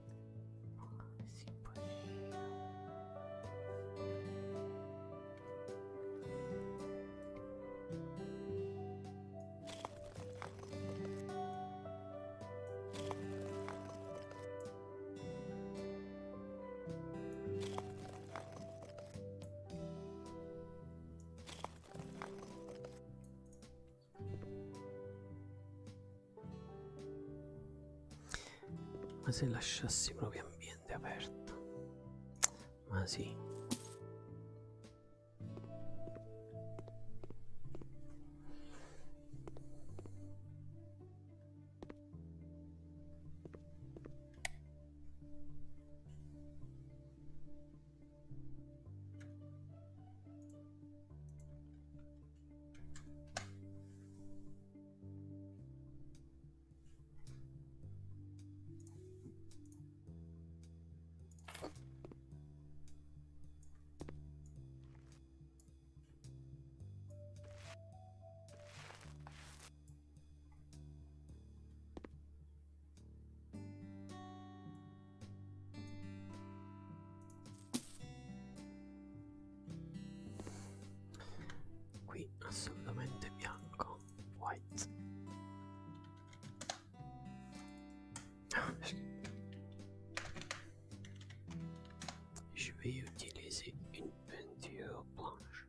Ma se lasciassi proprio ambiente aperto? Ma sì. Qui assolutamente bianco, white. Je vais utiliser une peinture blanche.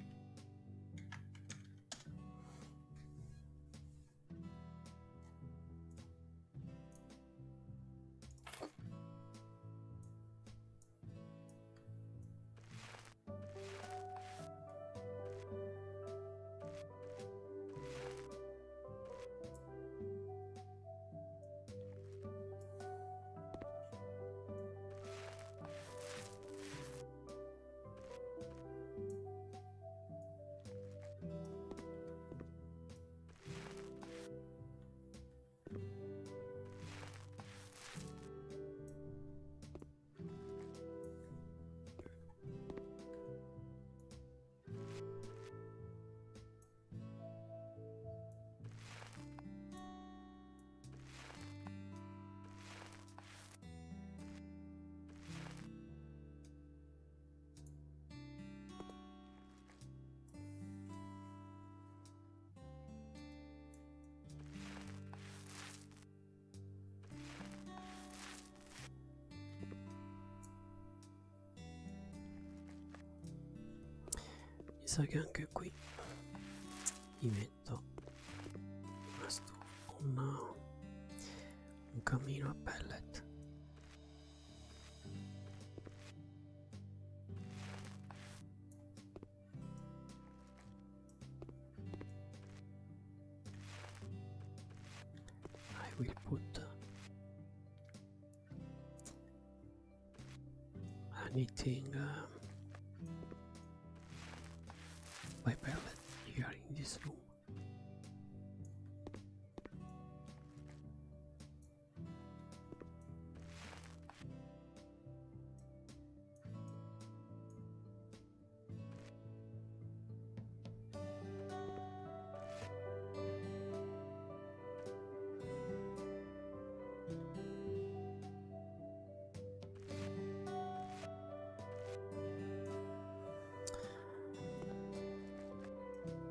Mi sa che anche qui gli metto un camino a pellet. I will put anything by pellet here in this room.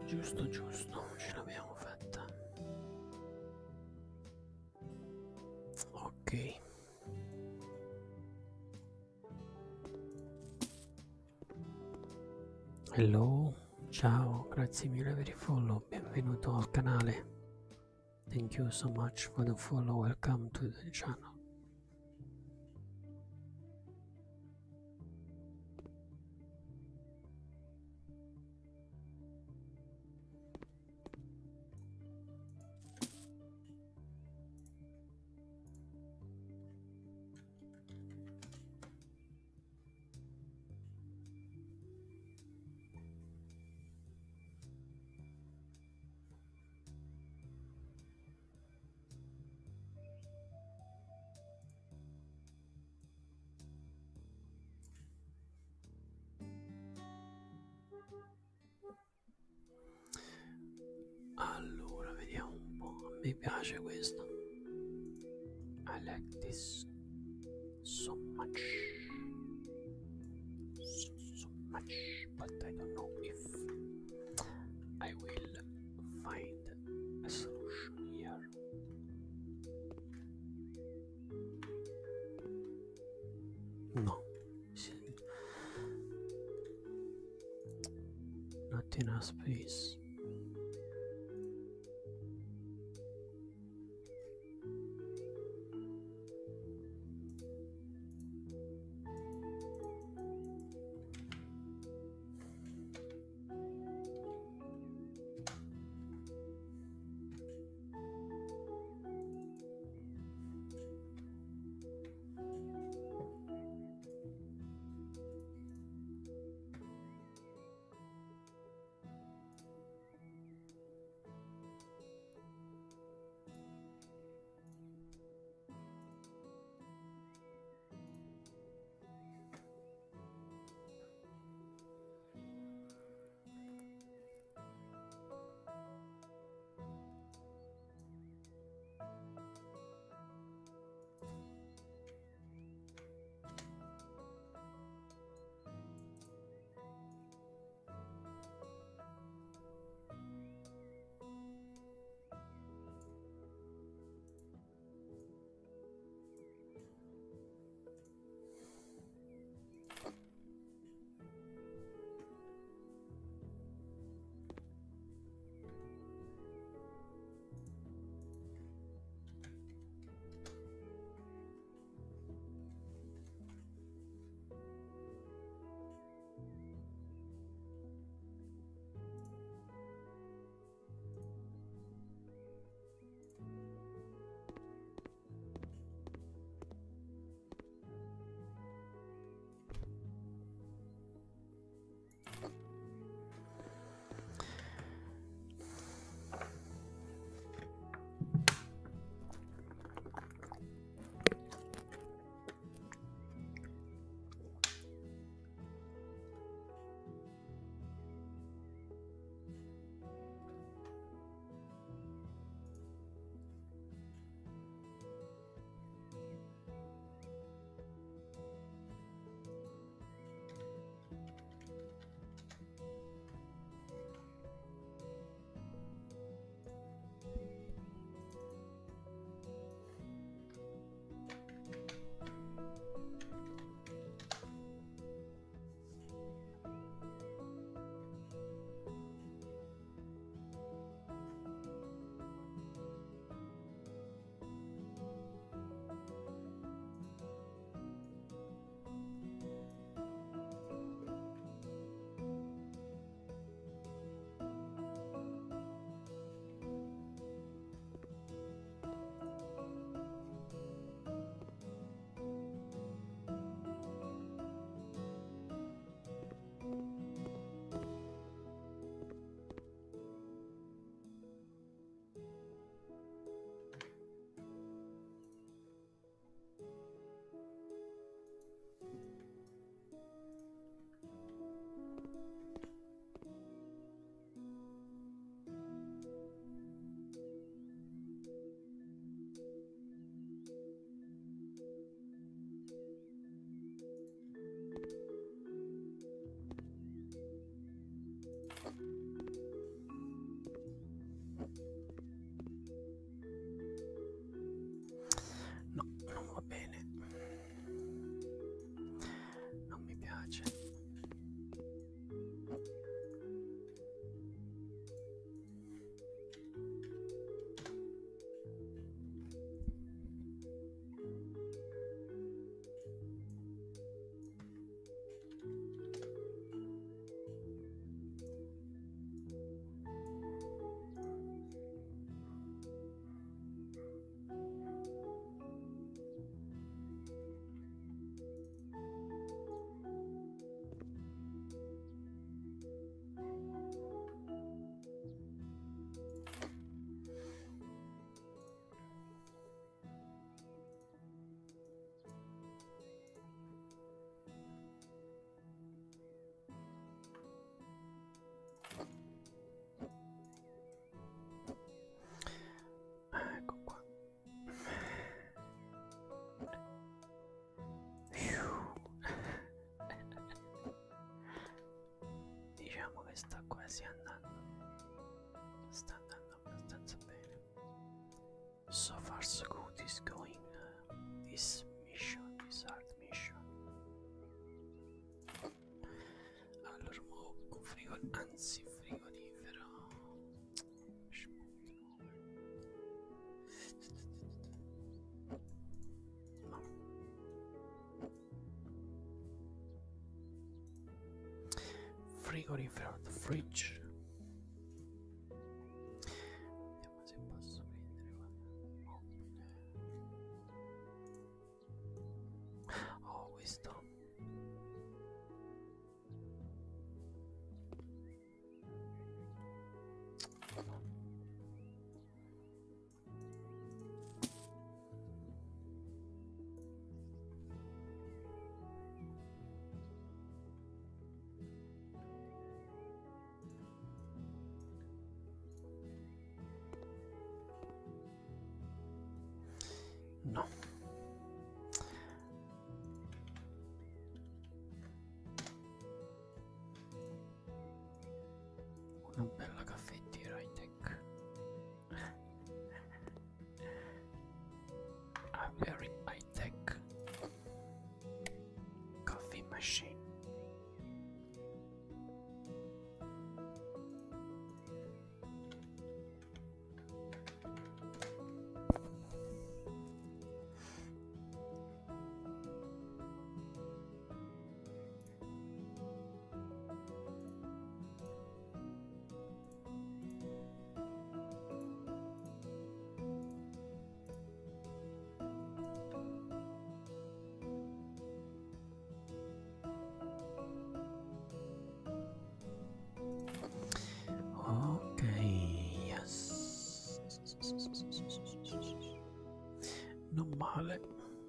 Giusto, giusto, ce l'abbiamo fatta. Ok. Hello, ciao, grazie mille per il follow, benvenuto al canale. Thank you so much for the follow, welcome to the channel. Allora, vediamo un po'. A me piace questo. I like this so much. So much. But I don't know if I will find a solution here. No. Not enough space. sta quasi andando, sta andando abbastanza bene. So far so good is going this mission, this hard mission. Allora, un frigorifero, anzi frigorifero. No. Frigorifero, the fridge. Vediamo se posso prendere. Oh, questo. No. Una bella caffettiera high tech. A very high tech coffee machine. Ok, yes. Non male.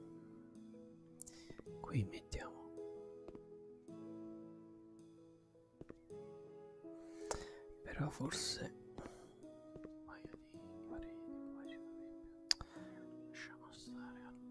Qui mettiamo però forse un paio di pareti qua ci dovrebbe. Lasciamo stare allora.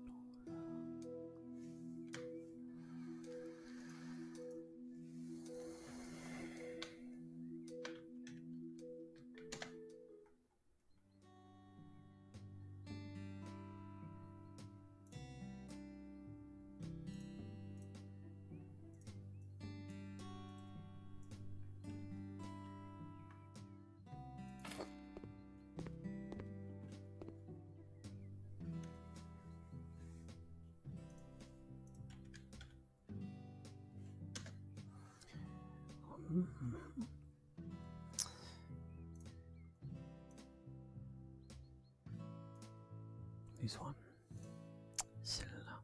This one. Sella.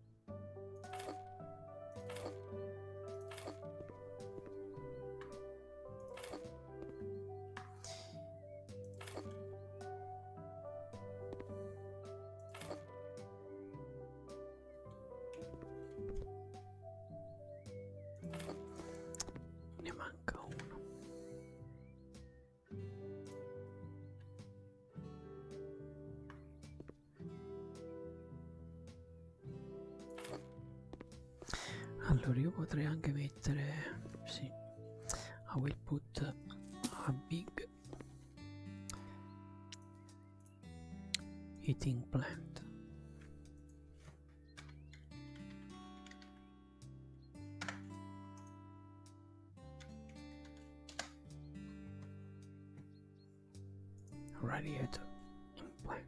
Ne manca uno. Allora io potrei anche mettere, sì, I will put a big heating plant. Radiator implant.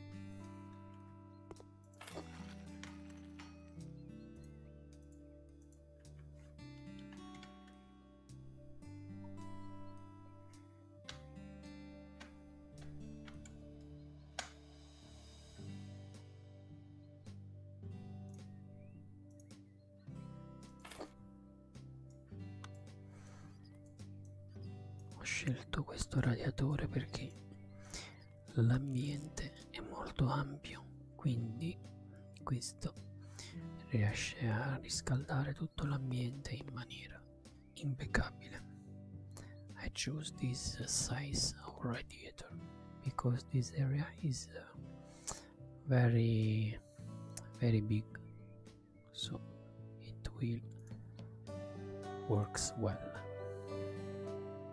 Ho scelto questo radiatore perché l'ambiente è molto ampio, quindi questo riesce a riscaldare tutto l'ambiente in maniera impeccabile. I choose this size of radiator because this area is very big, so it will works well.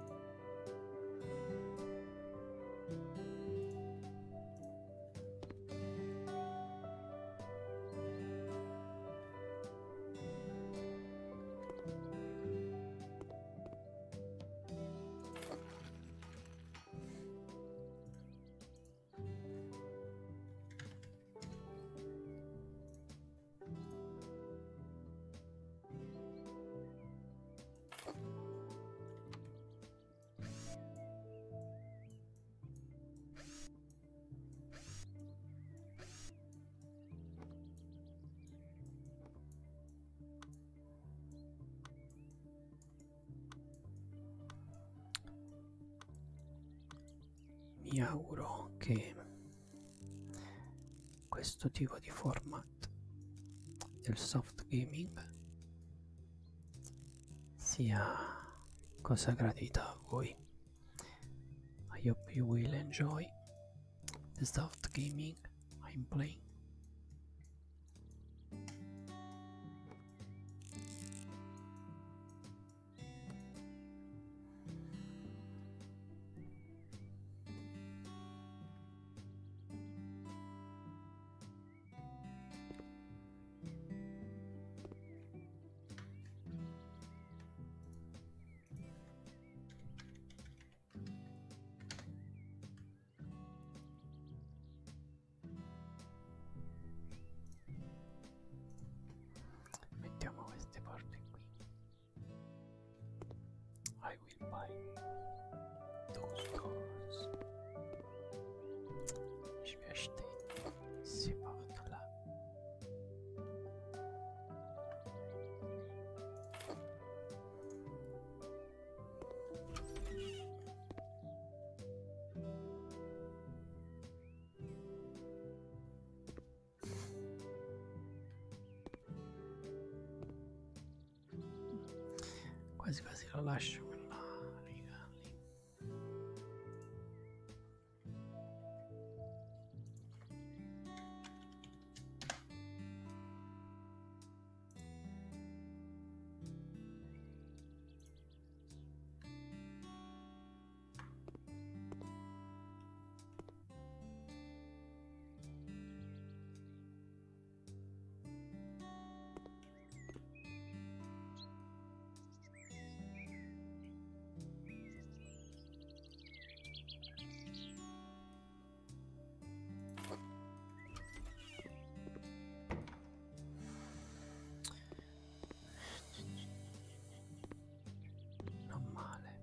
mi auguro che questo tipo di format del soft gaming sia cosa gradita a voi. I hope you will enjoy the soft gaming I'm playing. Mettiamo queste porte qui. I will buy those doors. Je vais acheter ces portes-là. Quasi quasi lo lascio quella riga lì. Non male.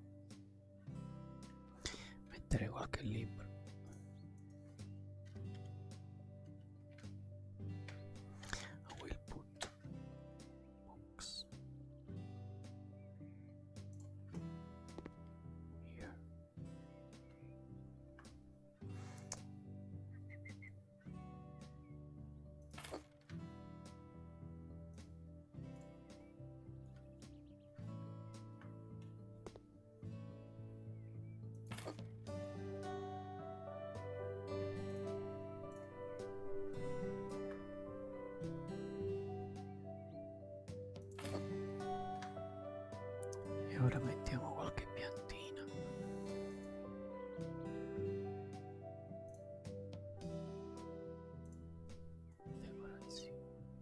Mettere qualche libro. I will put books here. E ora mettiamo qualche piantina. Decorazione.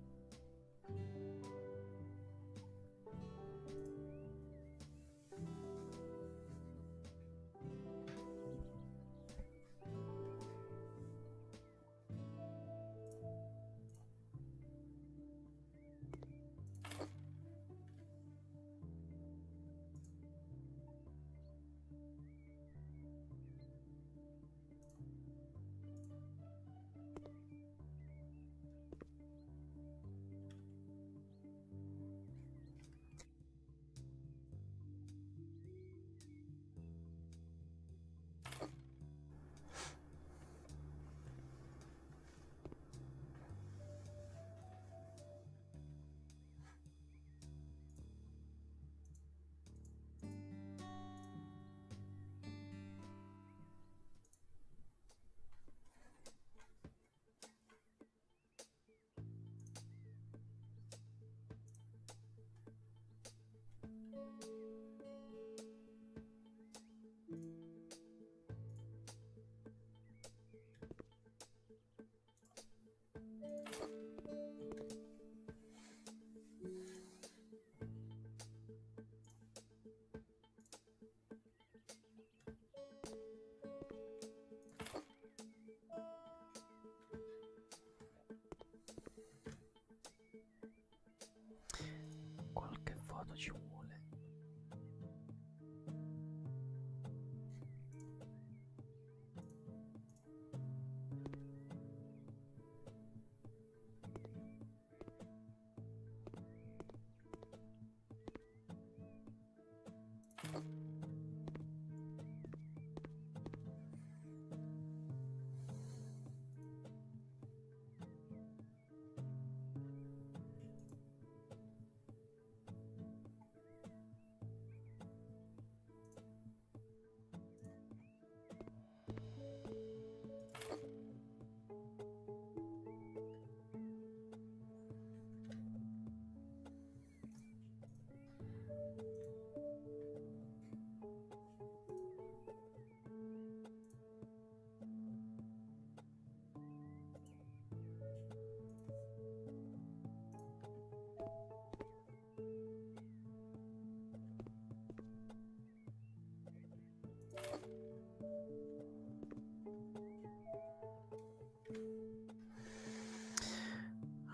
Qualche foto ci vuole.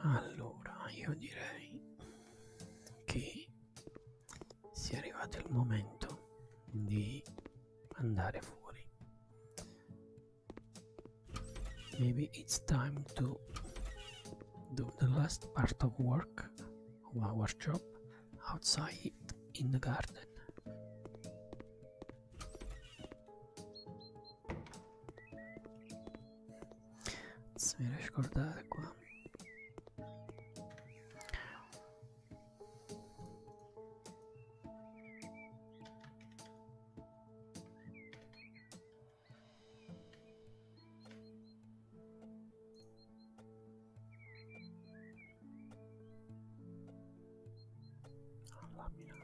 Allora, io direi che sia arrivato il momento di andare fuori. Maybe it's time to do the last part of work of our job outside in the garden. Mi ricordare qua. Laminato.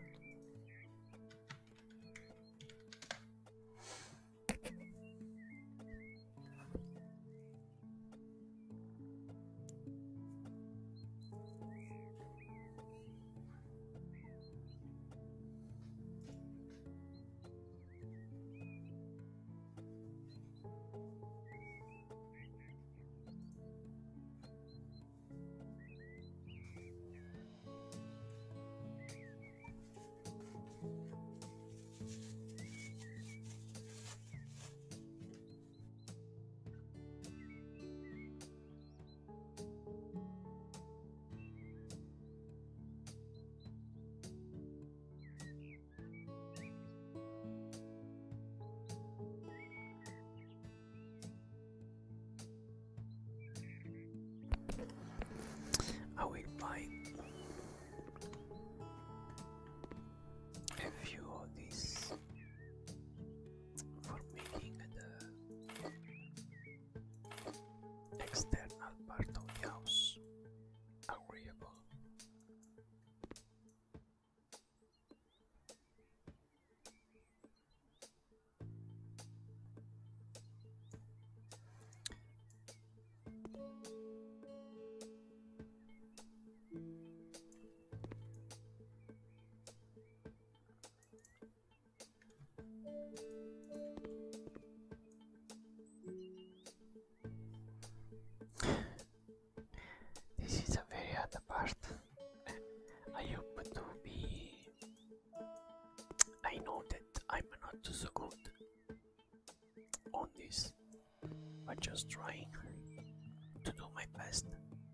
I will buy a few of these for making the external part of the house agreeable. This is a very hard part. I hope to be. I know that I'm not so good on this, but just trying to do my best.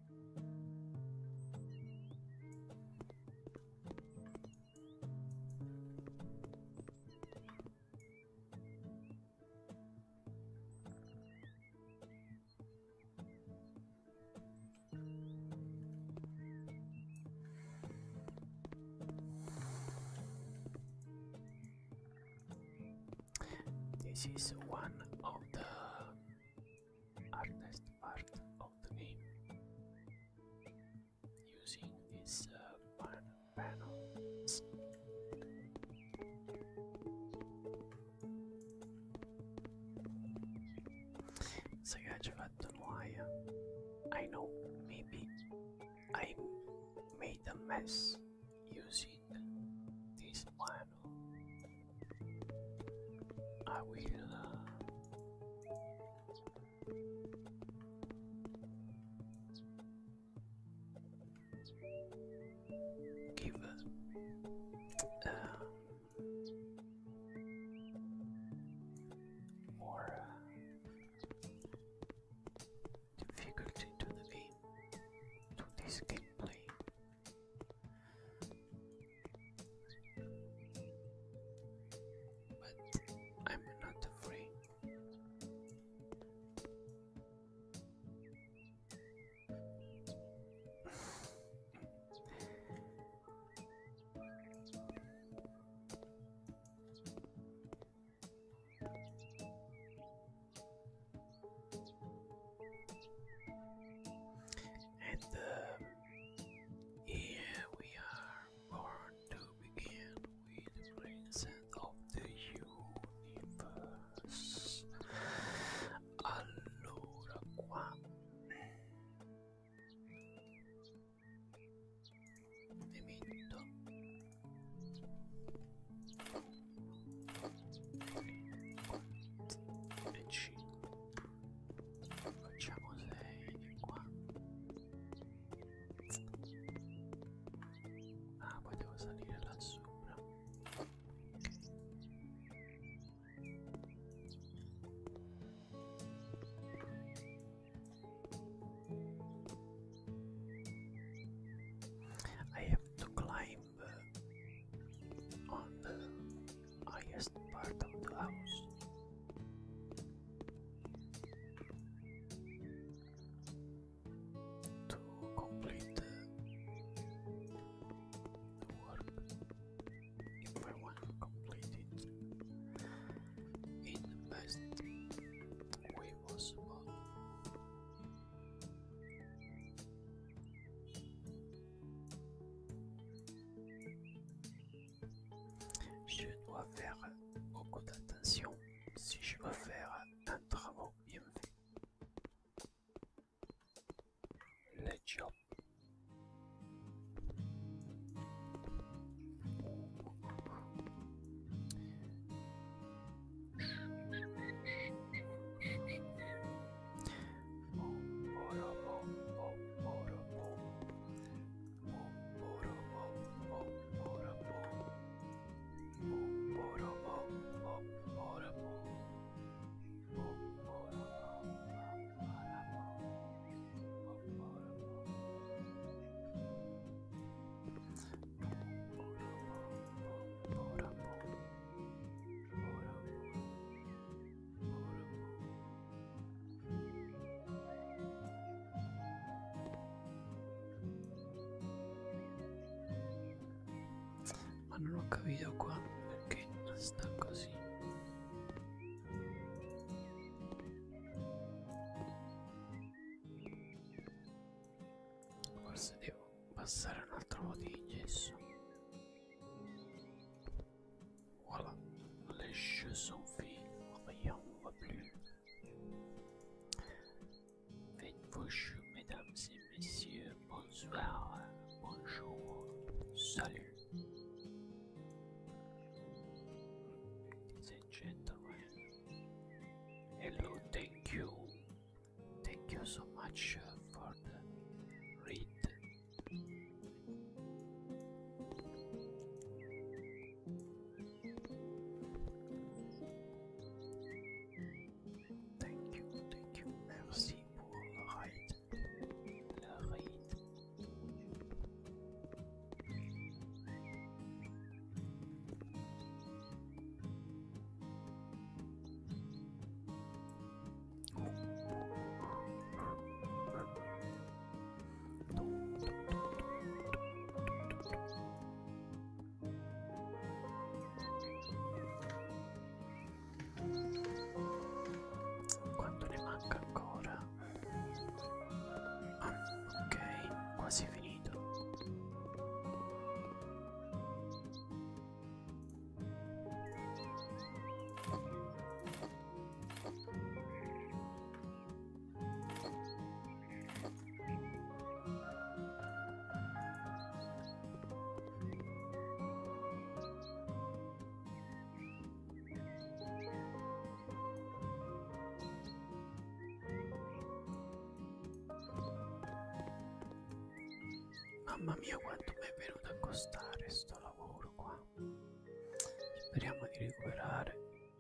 This is one of the hardest part of the game, using these panels. Sagaccio fatto noia. I know, maybe I made a mess using this panel. I will give more difficulty to the game, to this gameplay. But I'm not afraid. And non ho capito qua perché sta così. Forse devo passare un altro po' di gesso. Voilà, les jeux sont faits, rien ne va plus. Faites vos jeux, mesdames et messieurs, bonsoir, bonjour, salut. Ladies and gentlemen, hello, thank you so much for the read. Thank you, merci pour le raid. Quanto ne manca ancora? Ah, ok, quasi finito. Mamma mia, quanto mi è venuto a costare sto lavoro qua. Speriamo di recuperare.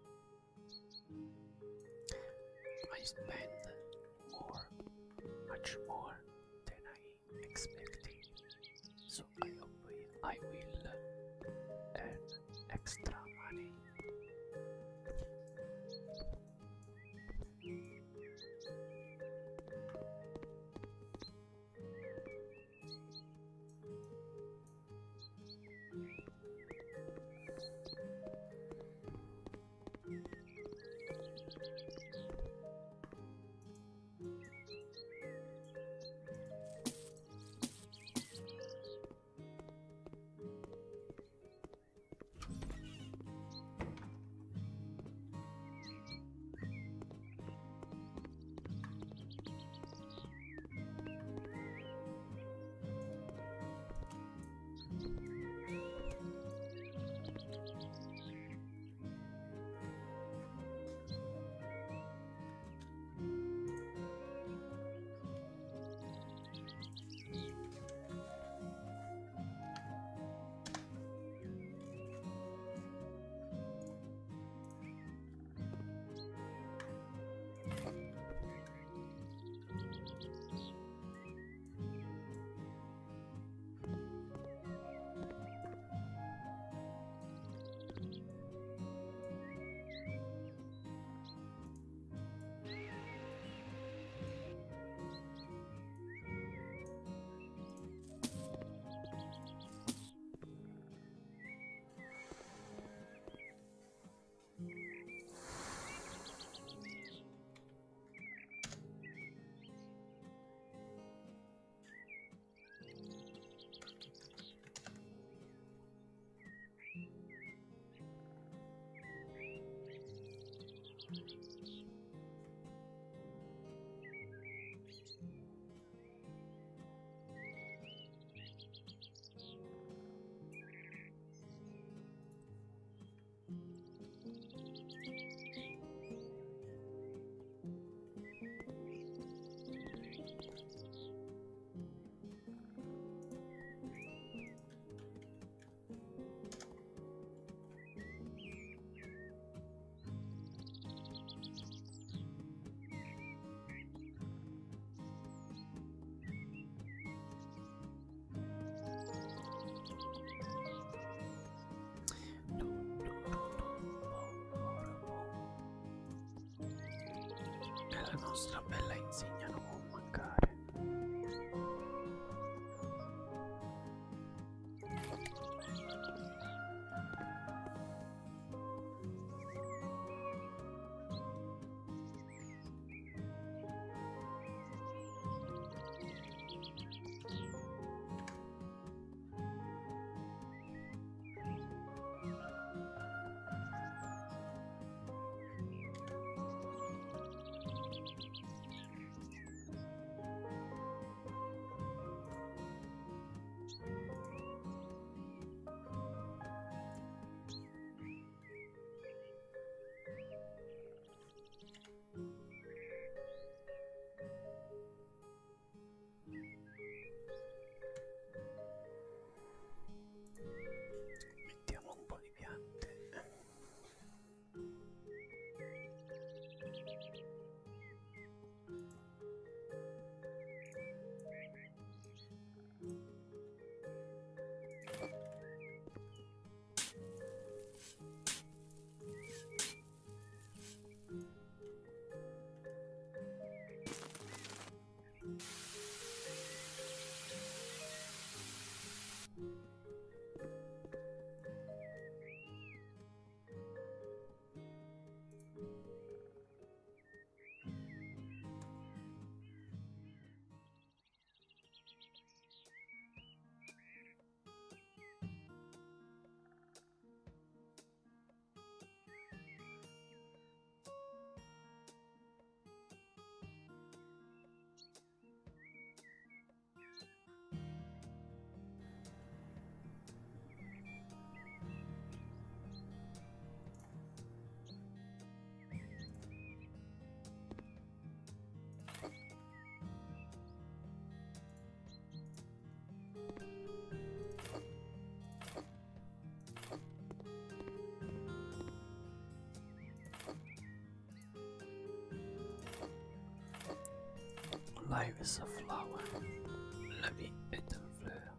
I spend more, much more than I expected. So I hope I will earn extra money. La nostra bella insegna non può mancare. Life is a flower. La vie est une fleur.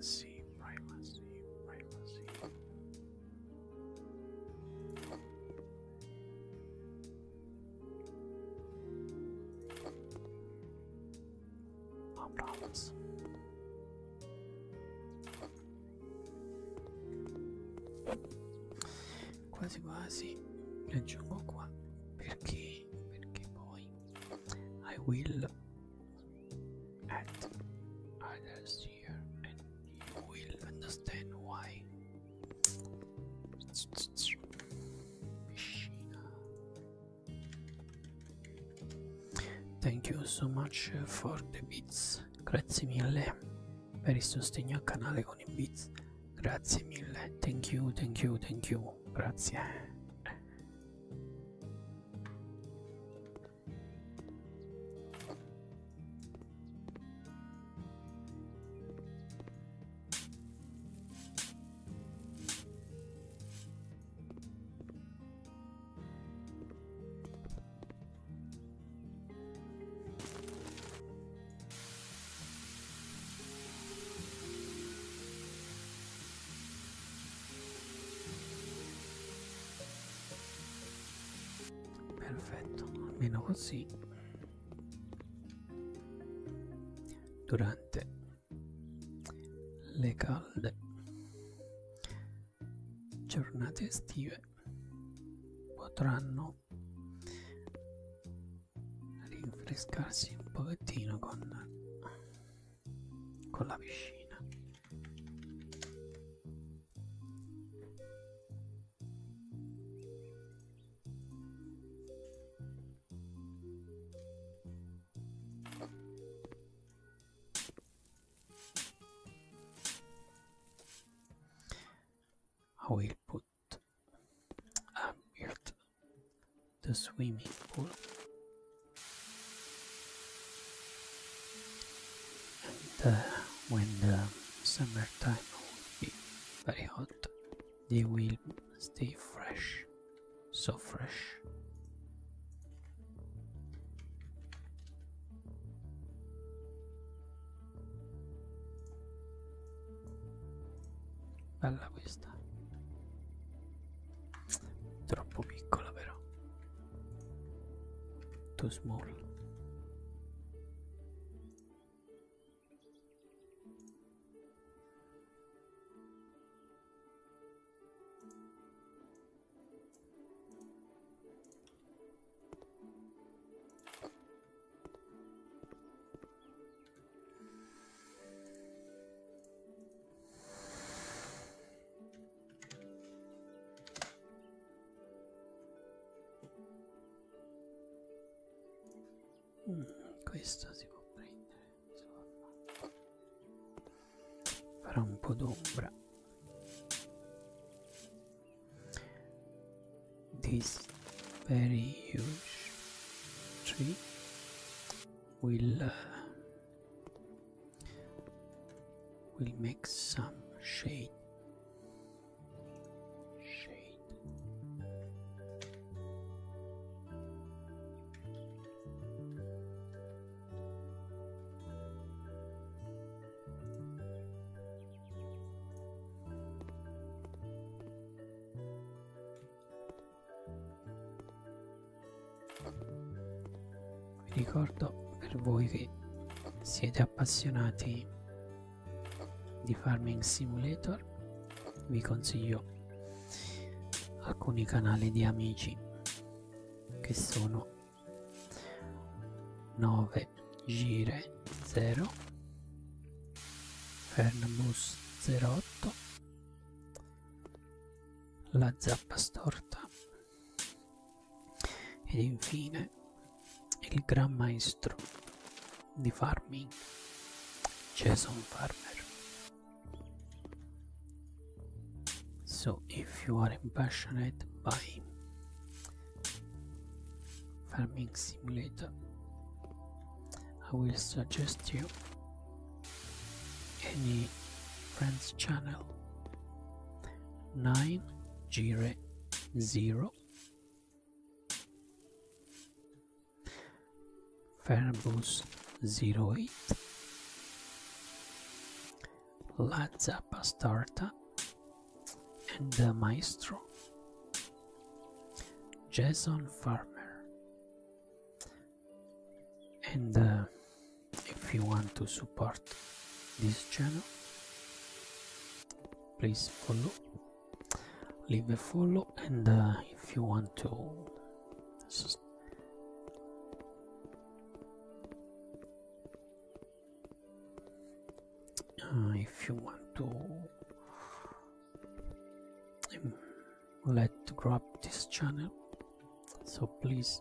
privacy, privacy, privacy. No problems. Quasi quasi mi aggiungo qua perché poi I will add others here and you will understand why. Thank you so much for the bits. Grazie mille per il sostegno al canale con i bits. Grazie mille. Thank you, thank you, thank you. Grazie. Perfetto, almeno così durante le calde giornate estive potranno rinfrescarsi un pochettino con la piscina. I will put build the swimming pool and when the summertime will be very hot, they will stay fresh, so fresh. Bella questa. Troppo piccola però. Too small. Questo si può prendere, farà un po' d'ombra. This very huge tree will make some shade. Vi ricordo, per voi che siete appassionati di Farming Simulator, vi consiglio alcuni canali di amici che sono 9 Gire 0, Fernbus 08, La Zappa Storta ed infine il gran maestro di farming Jason Farmer. So if you are passionate by Farming Simulator, I will suggest you any friend's channel 9 Gire 0, Fernbus 08, La Zappa Starta and the Maestro Jason Farmer. And if you want to support this channel, please follow, leave a follow, and if you want to let grab this channel, so please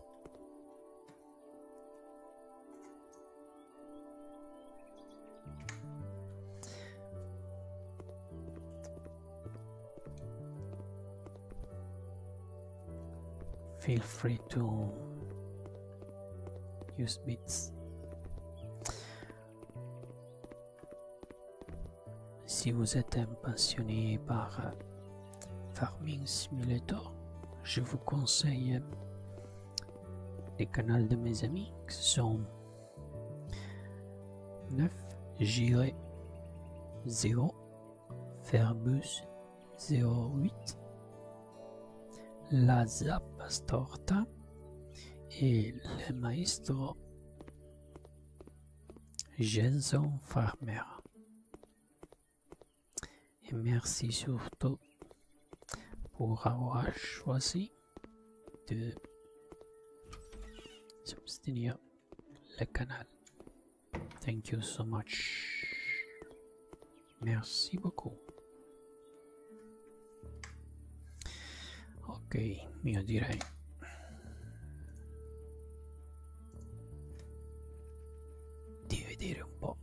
feel free to use bits. Si vous êtes un passionné par Farming Simulator, je vous conseille les canaux de mes amis qui sont 9-0 Ferbus 08, La Zappa Storta et le Maestro Jason Farmer. Et merci surtout pour avoir choisi de soutenir le canal. Thank you so much. Merci beaucoup. Ok, io direi di vedere un po'.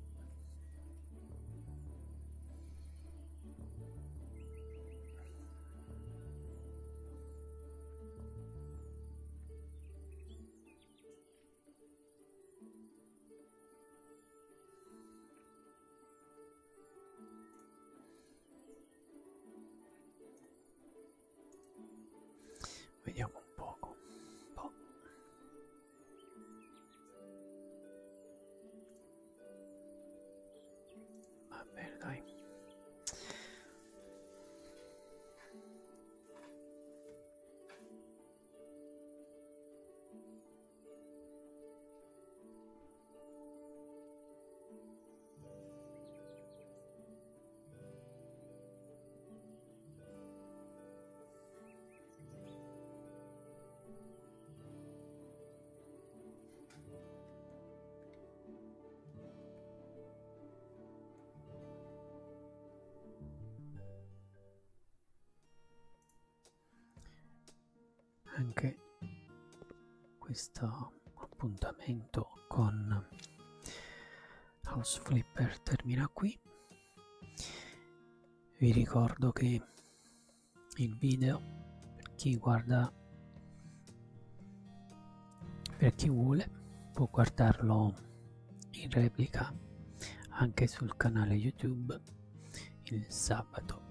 Vediamo un poco. Va bene, dai. Anche questo appuntamento con House Flipper termina qui. Vi ricordo che il video, per chi guarda, per chi vuole, può guardarlo in replica anche sul canale YouTube il sabato.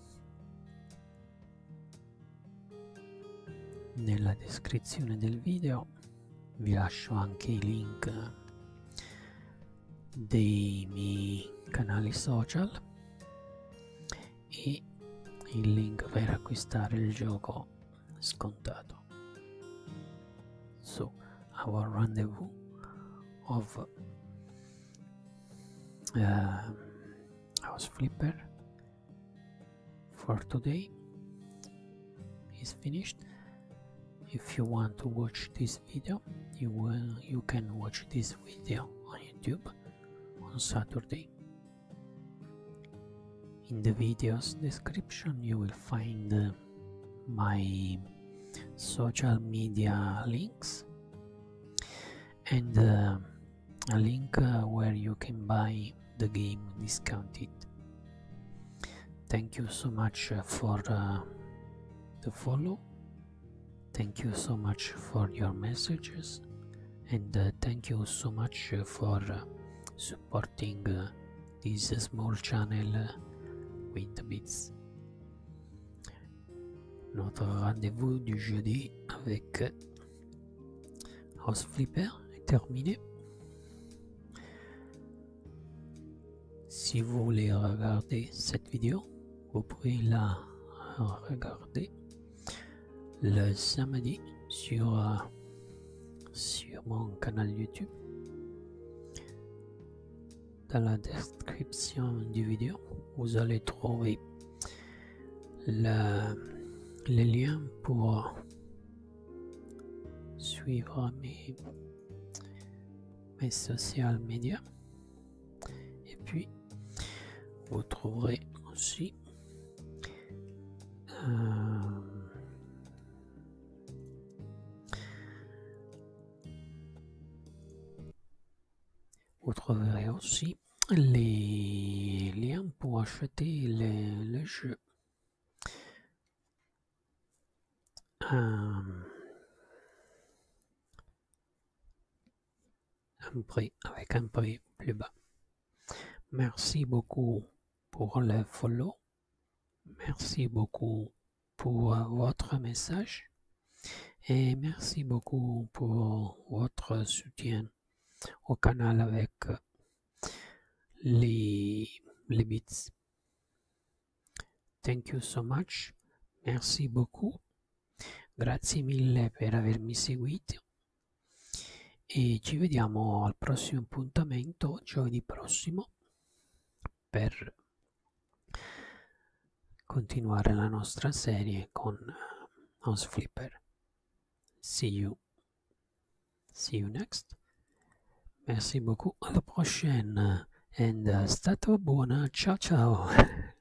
Nella descrizione del video vi lascio anche i link dei miei canali social e il link per acquistare il gioco scontato. So, our rendezvous of House Flipper for today is finished. If you want to watch this video, you can watch this video on YouTube on Saturday. In the video's description you will find my social media links and a link where you can buy the game discounted. Thank you so much for the follow. Thank you so much for your messages, and thank you so much for supporting this small channel with bits. Notre rendez-vous du jeudi avec House Flipper est terminé. si vous voulez regarder cette vidéo, vous pouvez la regarder le samedi sur mon canal YouTube. Dans la description du vidéo, vous allez trouver les liens pour suivre mes social media. Et puis, vous trouverez aussi les liens pour acheter le jeu avec un prix plus bas. Merci beaucoup pour le follow. Merci beaucoup pour votre message. Et merci beaucoup pour votre soutien au canal avec les bits. Thank you so much. Merci beaucoup. Grazie mille per avermi seguito. E ci vediamo al prossimo appuntamento, giovedì prossimo, per continuare la nostra serie con House Flipper. See you next. Merci beaucoup, alla prochaine, and stato buona, ciao ciao.